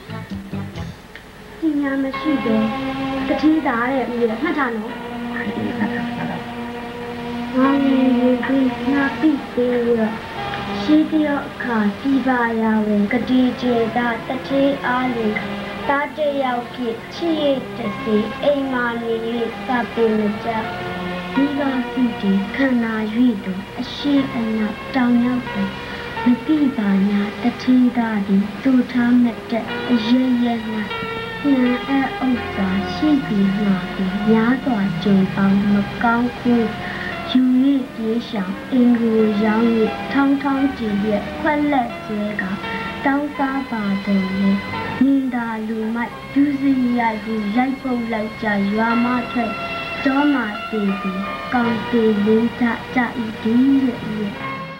ပညာမရှိတယ်တတိသားတဲ့ဦးရဲ့မှတ်ထားနော်ဘာလို့ဒီနာပိသေးရရှိတဲ့အခါဒီပါရဝင်ကတိကျေတာတတိအားလေးတာတယောက်ဖြစ်ချစ်ရတဲ့စီအိမ်မာနေစပင်ကြဒီပါစီဒီခန္ဓာ၍တို့အရှိအနောက်တောင်ရောက်တယ်မတိပါညာတတိသားဒီသူထားမဲ့တဲ့အရေးရနာနာအဥစ္စာရှိပြီးမှာဒီများစွာကြုံပေါင်းမကောင်းဘူးယူရည်ပြေးရှောင်အင်္ဂူရောင်းရထောင်းကြည့်ရခွက်လက်ကျဲကတောင်းစားပါတယ်လေနေတာလူမိုက်ဒူးစီရိုက်ပြီးရိုက်ပုတ်လိုက်ကြရွာမထွက်တော့မှတည်ပြီးကောင်းတည်လေးကြဤဒီရဲ့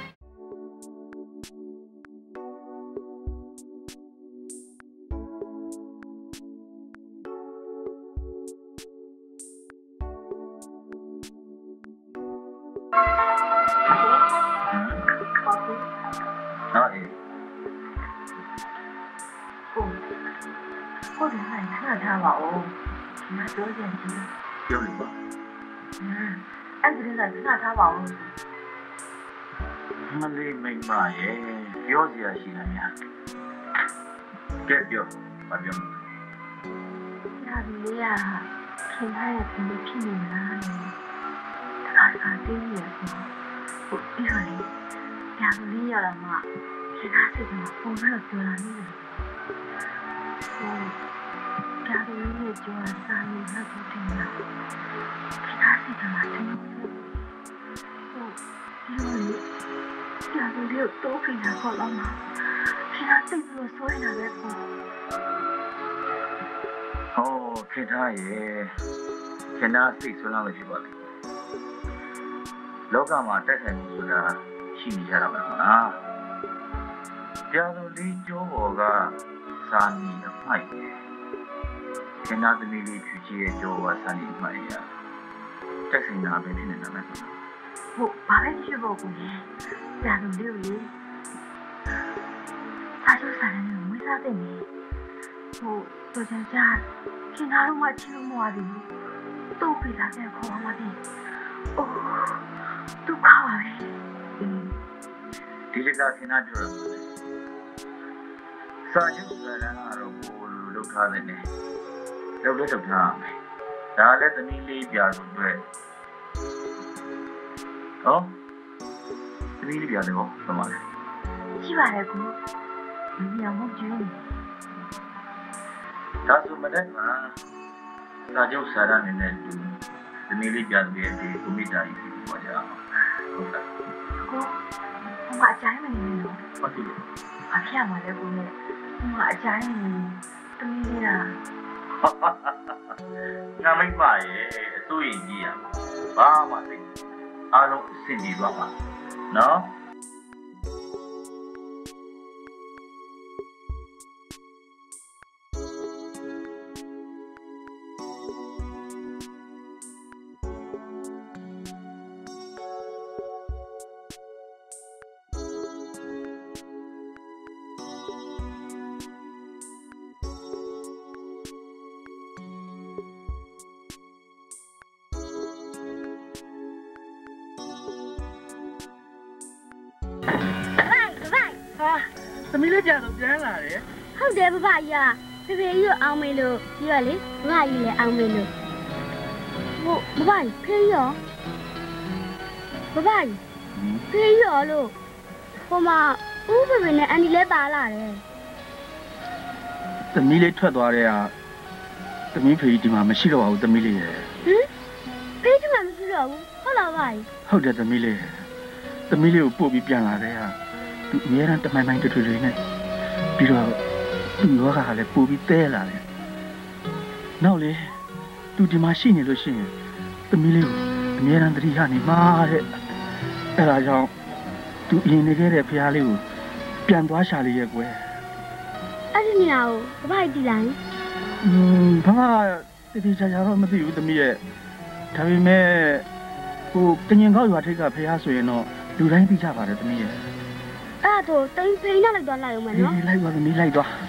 ဟုတ်တယ်ခဏထားပါဦးဒီမှာပြောချင်တယ်ပြောလို့ပါအဲ့ဒီကခဏထားပါဦးမလေးမိမရဲ့ပြောစရာရှိလားများကဲပြောမပြောညာဒီလေးကခင်ဗျားရဲ့ဘယ်လိုဖြစ်နေလားတခါတည်းရဆိုဟုတ်ပြီလေညာလေးရမှာခင်ဗျားစိတ်ကပုံပြီးတော့ပြောလာနေတယ်家里面就按3年那不定了，其他事情嘛真的是，因为家里面都非常好了嘛，其他对不了所以那个不。 其他嘢，其他事算啦，咪住吧。လောကမှာတက်ဆိုင်မှုဆိုတာရှိနေကြတာပဲမလား။ကြာသူလေးကျိုးပေါ်ကစာနီအမိုက်ကျန်တဲ့သမီးလေးဖြူချီရဲ့ကျိုးကစာနီအမိုက်ရတက်ဆိုင်တာပဲဖြစ်နေတာပဲဆိုတော့ဟုတ်ဘာပဲဖြစ်ဖို့ကိုကြာသူလေးကိုစာချုပ်စာတမ်းကိုမွေးစားတဲ့နေဟုတ်တော်ကြကျင်သားတော့မှချစ်လို့မဝသေးဘူးတော့ပြလာတဲ့ခေါ်အောင်မသိအိုးဒုက္ခပါပဲဒီလိုကခင်းသားပြောရမှာစာချုပ်စာတမ်းကတော့ဘိုးလိုလုပ်ထားတယ်နဲ့လုပ်လဲလုပ်ထားမယ်ဒါလည်းသမီးလေးပြလို့တွေ့ဟောသမီးလေးပြတယ်ဟောဘယ်မှာလဲရှိပါတယ်ကူမင်းရောမကြည့်ဒါဆိုမတဲ့မှာစာချုပ်စာတမ်းနဲ့တူသမီးလေးပြတဲ့ဒီကွန်ပျူတာကြီးပြီးပါကြအောင်ဟုတ်ကဲ့ကိုမအချိုင်းမနေလို့ဟုတ်တယ်အဖေကမှလည်းကိုနဲ့မအချိုင်းနေသမီးလေးလားငါမိမရဲ့အစိုးရကြီးရဘာမှသိအားလုံးအဆင်ပြေသွားမှာနော်သမီးလေးပြန်တော့ပြန်လာတယ်ဟုတ်တယ်ဘဘကြီးอ่ะဖေဖေကြီးအောင်မေးလို့ပြီးတော့လေဘဘကြီးလည်းအောင်မေးလို့ဟုတ်ဘဘကြီးဖေးရောဘဘကြီးဖေးရောလို့ဟိုမှာဦးဖေဖေနဲ့အန်ဒီလည်းပါလာတယ်သမီးလေးထွက်သွားတဲ့ဟာသမီးဖေကြီးဒီမှာမရှိတော့ပါဘူးသမီးလေးရဲ့ဖေးဒီမှာမရှိတော့ဘူးဟုတ်လားဘဘကြီးဟုတ်တယ်သမီးလေးကိုပို့ပြီးပြန်လာတဲ့ဟာသူအများအားတမိုင်းတွေ့နဲ့ပြီးတော့သူယောဂါကလည်းပို့ပြီးတဲလာတယ်နောက်လေသူဒီမှာရှိနေလို့ရှိရင်သမီးလေးကိုအများအားတတိယနေမှာတဲ့အဲ့ဒါကြောင့်သူအရင်နေခဲ့တဲ့ဖျားလေးကိုပြန်သွားရှာလေးရဲ့ကွယ်အဲ့ဒီနေရာကိုဘဘကြီးတည်လိုက်ဘာမှတတိချာတော့မသိဘူးသမီးရဲ့ဒါပေမဲ့ဟိုတငင်ကောက်ရွာထိပ်ကဖျားဆိုရင်တော့လူတိုင်းသိကြပါတယ်သမီးရဲ့အဲ့ဒါတော့တိမ်ဖိန်နဲ့လိုက်သွားလိုက်အောင်မယ်နော်လိုက်သွားသမီးလိုက်သွား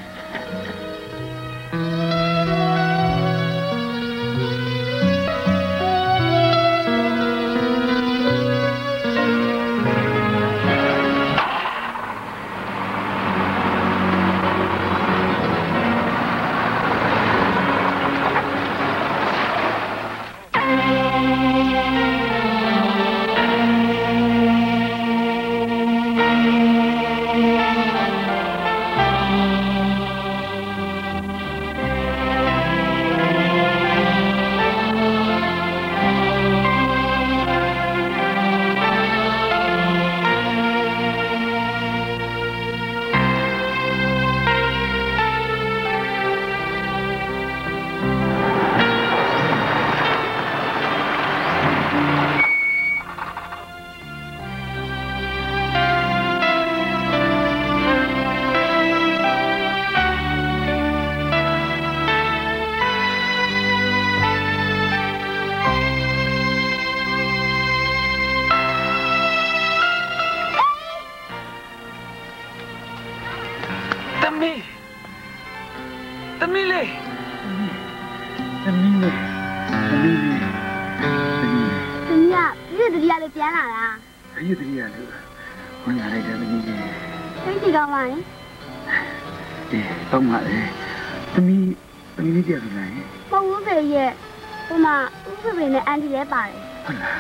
တော့မှလေသမီးလေးပြပြီလားမဟုတ်ဘူးဖေရဲ့ဟိုမှာဦးဖေဖေနဲ့အန်တီလည်းပါတယ်ဟုတ်လား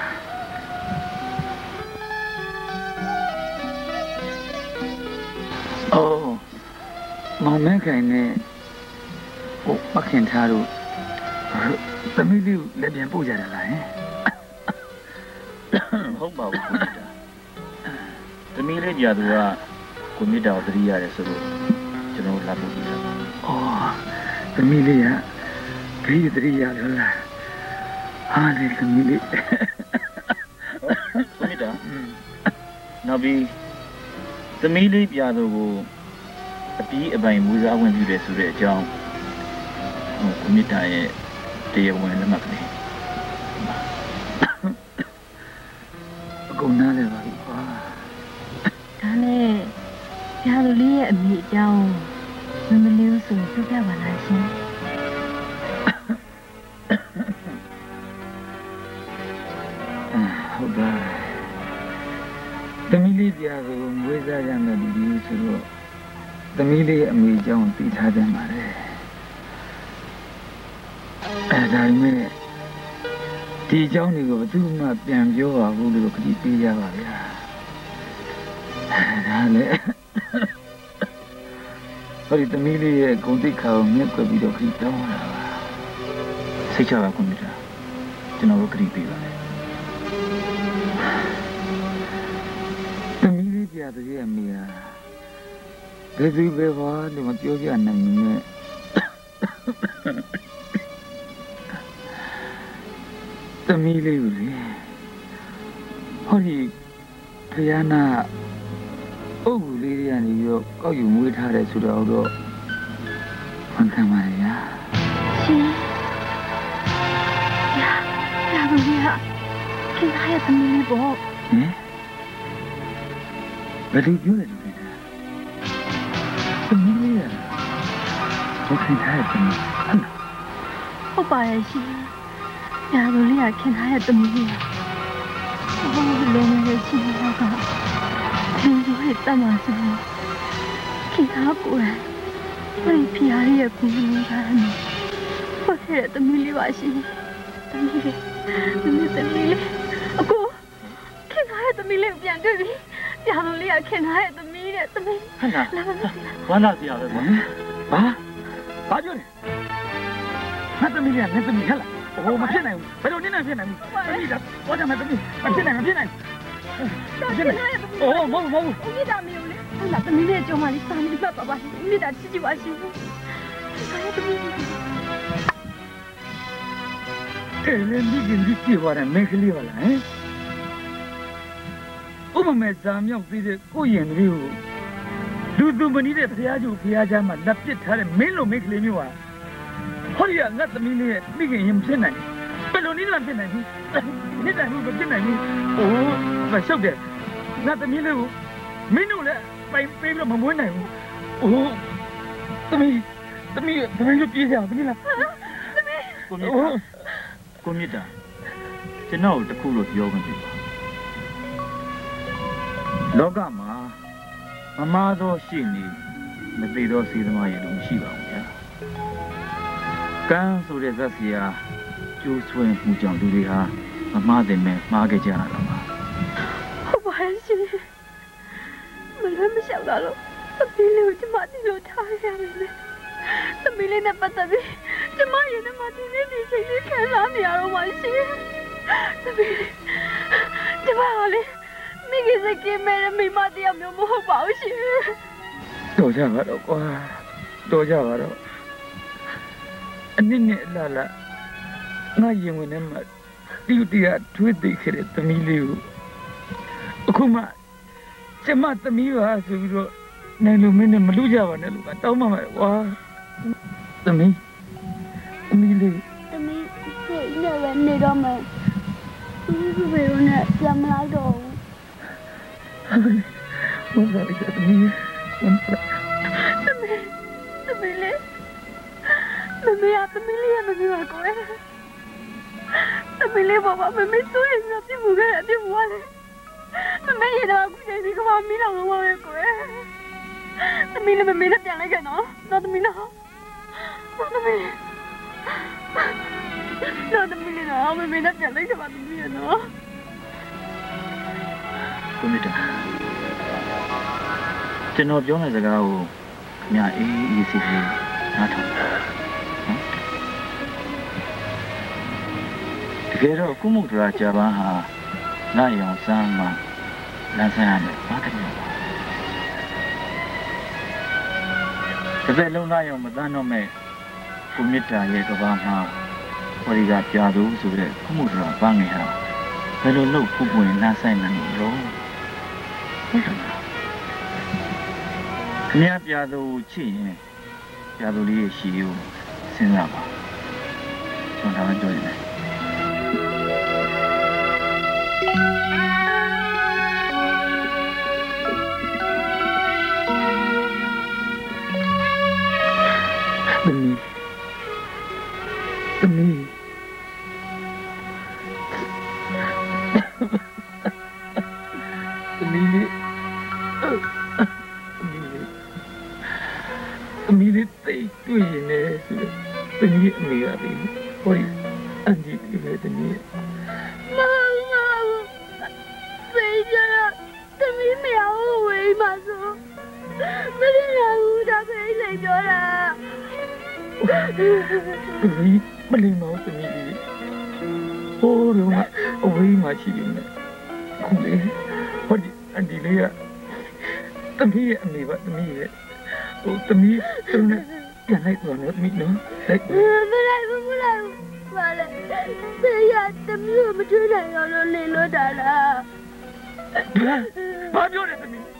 အော်မောင်မန်းခိုင်နဲ့ဟိုမခင်ထားလို့သမီးလေးကိုလည်းပြန်ပို့ကြတယ်လားဟုတ်ပါဘူးသမီးလေးကြာသူကကွန်ပျူတာကိုသတိရတယ်ဆိုလို့ကျွန်တော်လာပို့ကြည့်တာ။အော်သမီးလေးကခရီးသတိရလို့လား။ဟာလေသမီးလေး။ကွန်ပျူတာနောက်ပြီးသမီးလေးပြတော့ကိုအပြီးအပိုင်မူစားဝင်ပြတယ်ဆိုတဲ့အကြောင်းကွန်ပျူတာရဲ့တရားဝင်လက်မှတ်ကလေးအကုန်နားလဲပါပြီကွာ။ဒါနဲ့ပြာလူလေးရဲ့အမိအကြောင်းမမလေးဆိုပြပြပါလားရှင်သမီးလေးအမေကြောင့်သိထားကြပါလေဒါပေမဲ့ဒီเจ้าတွေကိုဘယ်သူမှပြန်ပြောပါဘူးလို့ခရီးပေးကြပါဗျာဒါလည်းဟိုဒီသမီးလေးရဲ့ဂုဏ်သိက္ခာကိုမြတ်ကွက်ပြီးတော့ခရီးတောင်းလာပါစိတ်ချပါကွန်ပျူတာကျွန်တော်တို့ခရီးပေးပါမယ်သမီးလေးပြတဲ့ရဲ့အမေဟာဘယ်သူပဲဘာလို့မပြောပြနိုင်နဲ့သမီးလေးကိုလေဟောဒီဖယားနာအုပ်ကူလေးတွေကနေပြီးတော့ကောက်ယူမွေးထားတယ်ဆိုတော့ဝန်ခံပါရဲ့ညာရှင်ညာဘူးညာခင်ဗျားရဲ့သမီးလေးပေါ့ဟင်ဘယ်လိုပြောလဲဒီကသမီးလေးကခင်ဗျားရဲ့သမီးဟုတ်ပါရဲ့ရှင်ညာဘူးလေးကခင်ဗျားရဲ့သမီးလေးဘာလို့လဲနေရှင်ကဒီလိုဟဲ့တမဆန်ခင်ဗျားကိုယ်တိုင်ဖျားရဲ့ကူညီတာနဲ့ဟုတ်ရဲ့သမီးလေးပါရှင်သမီးလေးအကိုခင်ဗျားရဲ့သမီးလေးပြန်တွေ့ပြီညာဘူးလေးကခင်ဗျားရဲ့သမီးတဲ့သမီးဟဲ့လားဝမ်းသာစရာပဲကွာဘာပြောလဲငါသမီးလေးကငါသမီးဟဲ့လားโอ้မဖြစ်နိုင်ဘူးဘယ်လိုနည်းနဲ့ဖြစ်နိုင်ဘူးသမီးကဘာကြောင့်မသမီးမဖြစ်နိုင်โอ้မဟုတ်ဦးကြီးတာမင်းလေဟုတ်လားသမီးလေးကြောင့်မလေးစာမီးပတ်ပါမိတာချစ်ကြပါရှင်ဘာလဲသမီးအဲ့လေဒီကနေ့ကြည့်ပါရမယ်ကလေးပါလားဥပမာဇာမြောက်ပြီးတဲ့ကိုရင်ကလေးကိုလူသူမနီးတဲ့ဖျားကျူဖျားချမ်းမှာလက်ပစ်ထားတဲ့မင်းလိုမိန်းကလေးမျိုးပါဟောဒီကငါသမီးလေးရဲ့မိခင်ရင်ဖြစ်နိုင်ဘယ်လိုနည်းနဲ့ဖြစ်နိုင်ဘူးနေ့တိုင်းဘူးဖြစ်နိုင်ဘူးအိုးမရှုပ်တယ်ငါသမီးလေးကိုမင်းတို့လည်းပိုင်ပေးပြီးမမွေးနိုင်ဘူးအိုးသမီးတို့ပြေးကြအောင်သမီးလားကိုမြတ်တာကျွန်တော်တခုလို့ပြောမှဖြစ်ပါလောကမှာမမားသောရှိနေမသေးသောစေသမားရလို့မရှိပါဘူးဗျာကံဆိုတဲ့ဇက်စီယာကျိုးဆွဲမှုကြောင့်လူတွေဟာမမှားတယ်နဲ့မှားခဲ့ကြတာပါဟုတ်ပါရဲ့ရှင်မလည်းမလျှောက်တာလို့သမီးလေးကိုကျမဒီလိုထားရမယ်လေသမီးလေးနဲ့ပတ်သက်ပြီးကျမရင်ထဲမှာဒီနေ့ဒီချိန်လေးခံစားနေရတော့မှရှင်သမီးလေးကျမကလေမိခင်စကင်းမဲ့မိမတရားမျိုးမဟုတ်ပါဘူးရှင်တော်ကြပါတော့ကွာတော်ကြပါတော့အနည်းနဲ့လာငါရင်ဝင်ထဲမှာတီးတီးထွေးသိခဲ့တဲ့သမီးလေးကိုအခုမှကျမသမီးပါဆိုပြီးတော့နိုင်လို့မင်းနဲ့မလူကြပါနဲ့လို့တောင်းပါမယ်ကွာသမီးလေးသမီးစိတ်နဲ့ပဲနေတော့မယ်သူဘယ်လိုနဲ့ပြန်မလာတော့ဘူးဘာလို့သမီးလေးသမီးလေးရသမီးလေးရမပြောကိုယ်သမီးလေးဘာမှမစိုးရင်ပြစ်မှုခဲ့တယ်ပြစ်မှုလေမမေရတော့အခုချိန်ဒီကမှမီးလောင်လို့ပဲကိုယ်သမီးလေးမမေနဲ့ပြန်လိုက်ခဲ့နော်တော့သမီးနော်သမီးနော်မမေနဲ့ပြန်လိုက်ခဲ့ပါသမီးရနော်ကိုမြတ်တာကျွန်တော်ပြောတဲ့စကားကိုခင်ဗျအေးစစ်စစ်နားထောင်တကယ်တော့ကုမှုဒရာဂျပန်ဟာနိုင်အောင်စမ်းမှလမ်းဆိုင်ရမယ်ဘာတည်းလဲတစ်သက်လုံးနိုင်အောင်မတန်းတော့မဲ့ကိုမြတ်တာရဲ့ကဘာမှာဟောဒီကပြသူဆိုတဲ့ကုမှုဒရာဘာငယ်ဟာဘယ်လိုလုပ်ဖို့ပွင့်လမ်းဆိုင်နိုင်လို့ဟုတ်တယ်ခင်ဗျားပြသူချစ်ရင်ပြသူလေးရဲ့ရှီကိုစဉ်းစားပါကျွန်တော်ပြောနေတယ်သမီးလေးမေရသည်ဟိုဒီအန်ဒီဒီပဲတမီးမဖေးကြတမီးမရဘူးဝေးမှာဆိုမရဘူးဒါပဲလေပြောတာတမီးမလိမ္မာတမီးလေးဟိုတော့အဝေးမှာရှိနေတယ်ခုလေဟိုဒီအန်ဒီလေးကတမီးရဲ့အမေပါတမီးရဲ့ဟိုတမီးသူနဲ့ပြန်လိုက်တော့နော်တမီးနော်လိုက်မလိုက်ဘူးပါလေဖေးရတမီးကိုမတွေ့နိုင်တော့လို့လင်းလို့တာလားဘာပြောလဲတမီး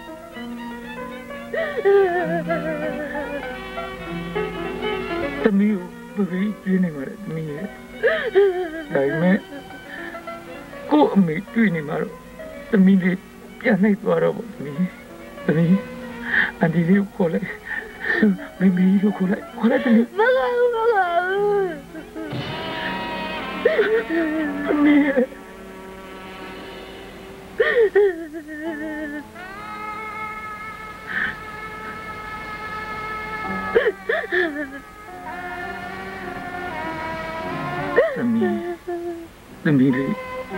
တမီးကိုဘယ်ပြင်းနေမှာလဲတမီးရဲ့ဒါပေမဲ့ကို့အမေတွေ့နေမှာတော့တမီးလေးပြန်လိုက်သွားတော့တမီးအန်ဒီလေးကိုခေါ်လိုက်မိမိကိုခေါ်လိုက်တမီးမလာဘူးတမီးသမီးလေး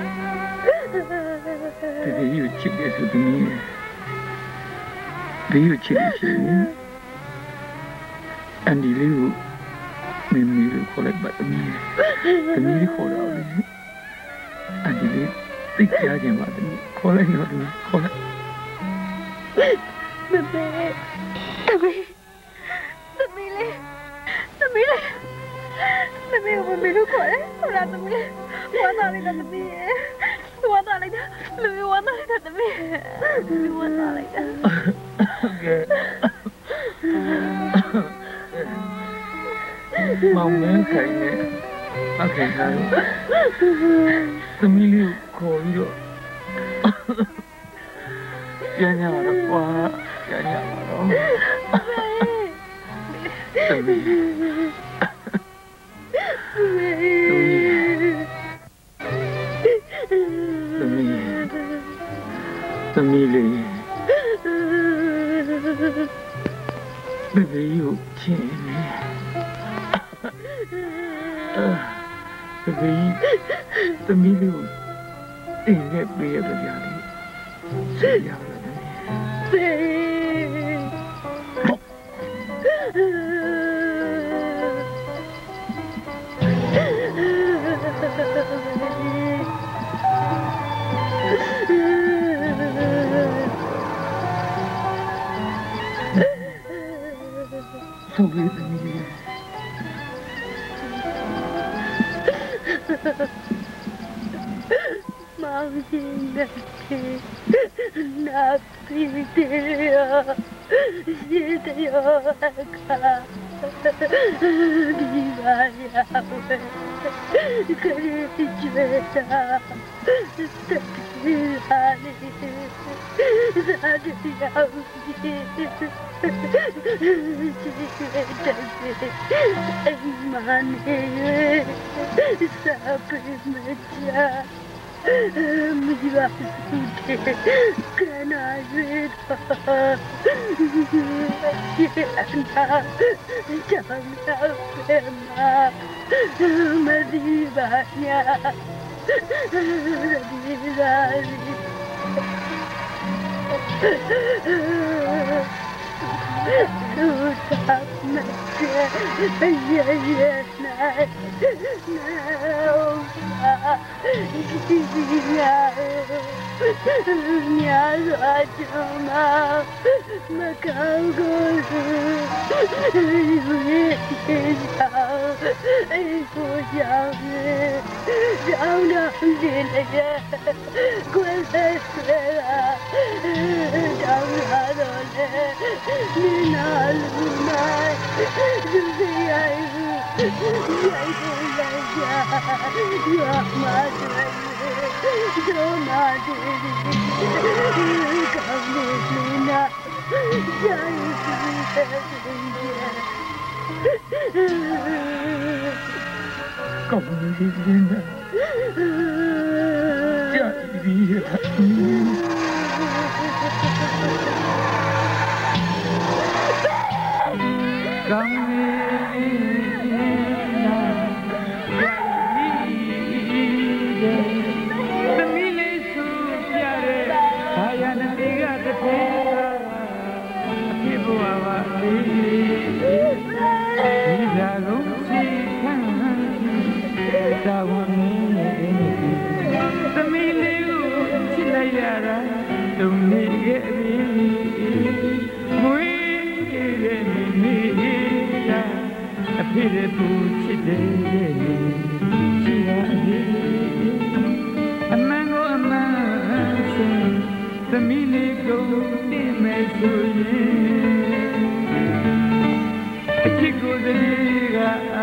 တကယ်ယူချစ်တယ်ဆိုသမီးဘေးယူချစ်တယ်ရှင်အန်ဒီလေးကိုမင်းမီကိုခေါ်လိုက်ပါသမီးလေးခေါ်တော့လေအန်ဒီလေးသိကြခြင်းပါသမီးခေါ်လိုက်တော့သမီးခေါ်လိုက်မမေသမီးလေးလို့ခေါ်တယ်ဟိုလားသမီးဝမ်းသာလိုက်တာသမီးဝမ်းသာလိုက်တာသမီးဝမ်းသာလိုက်တာမောင်မင်းခိုင်နဲ့အခိုင်ထားသမီးလေးကိုခေါ်ပြီးတော့ပြန်ရတော့ကွာပြန်ရတော့သမီးလေးဘယ်လိုယူချင်းလဲဘယ်သမီးလေးအိမ်နဲ့ပြေးရကြတယ်ဆေးရလာそういう意味でマウジだってなってみてよ教えてよビバリアウェカレージュエタスタキラリザディアウジတာဝန်သမီးလေးကိုချစ်လိုက်ရတာတုံနေခဲ့ပြီမွေးတဲ့မိကအဖေရဲ့ပူချစ်တယ်ချစ်ရအမှန်ကိုအမှန်ချင်းသမီးလေးကိုတင်မယ်ဆိုရင်အချစ်ကိုတည်းကအ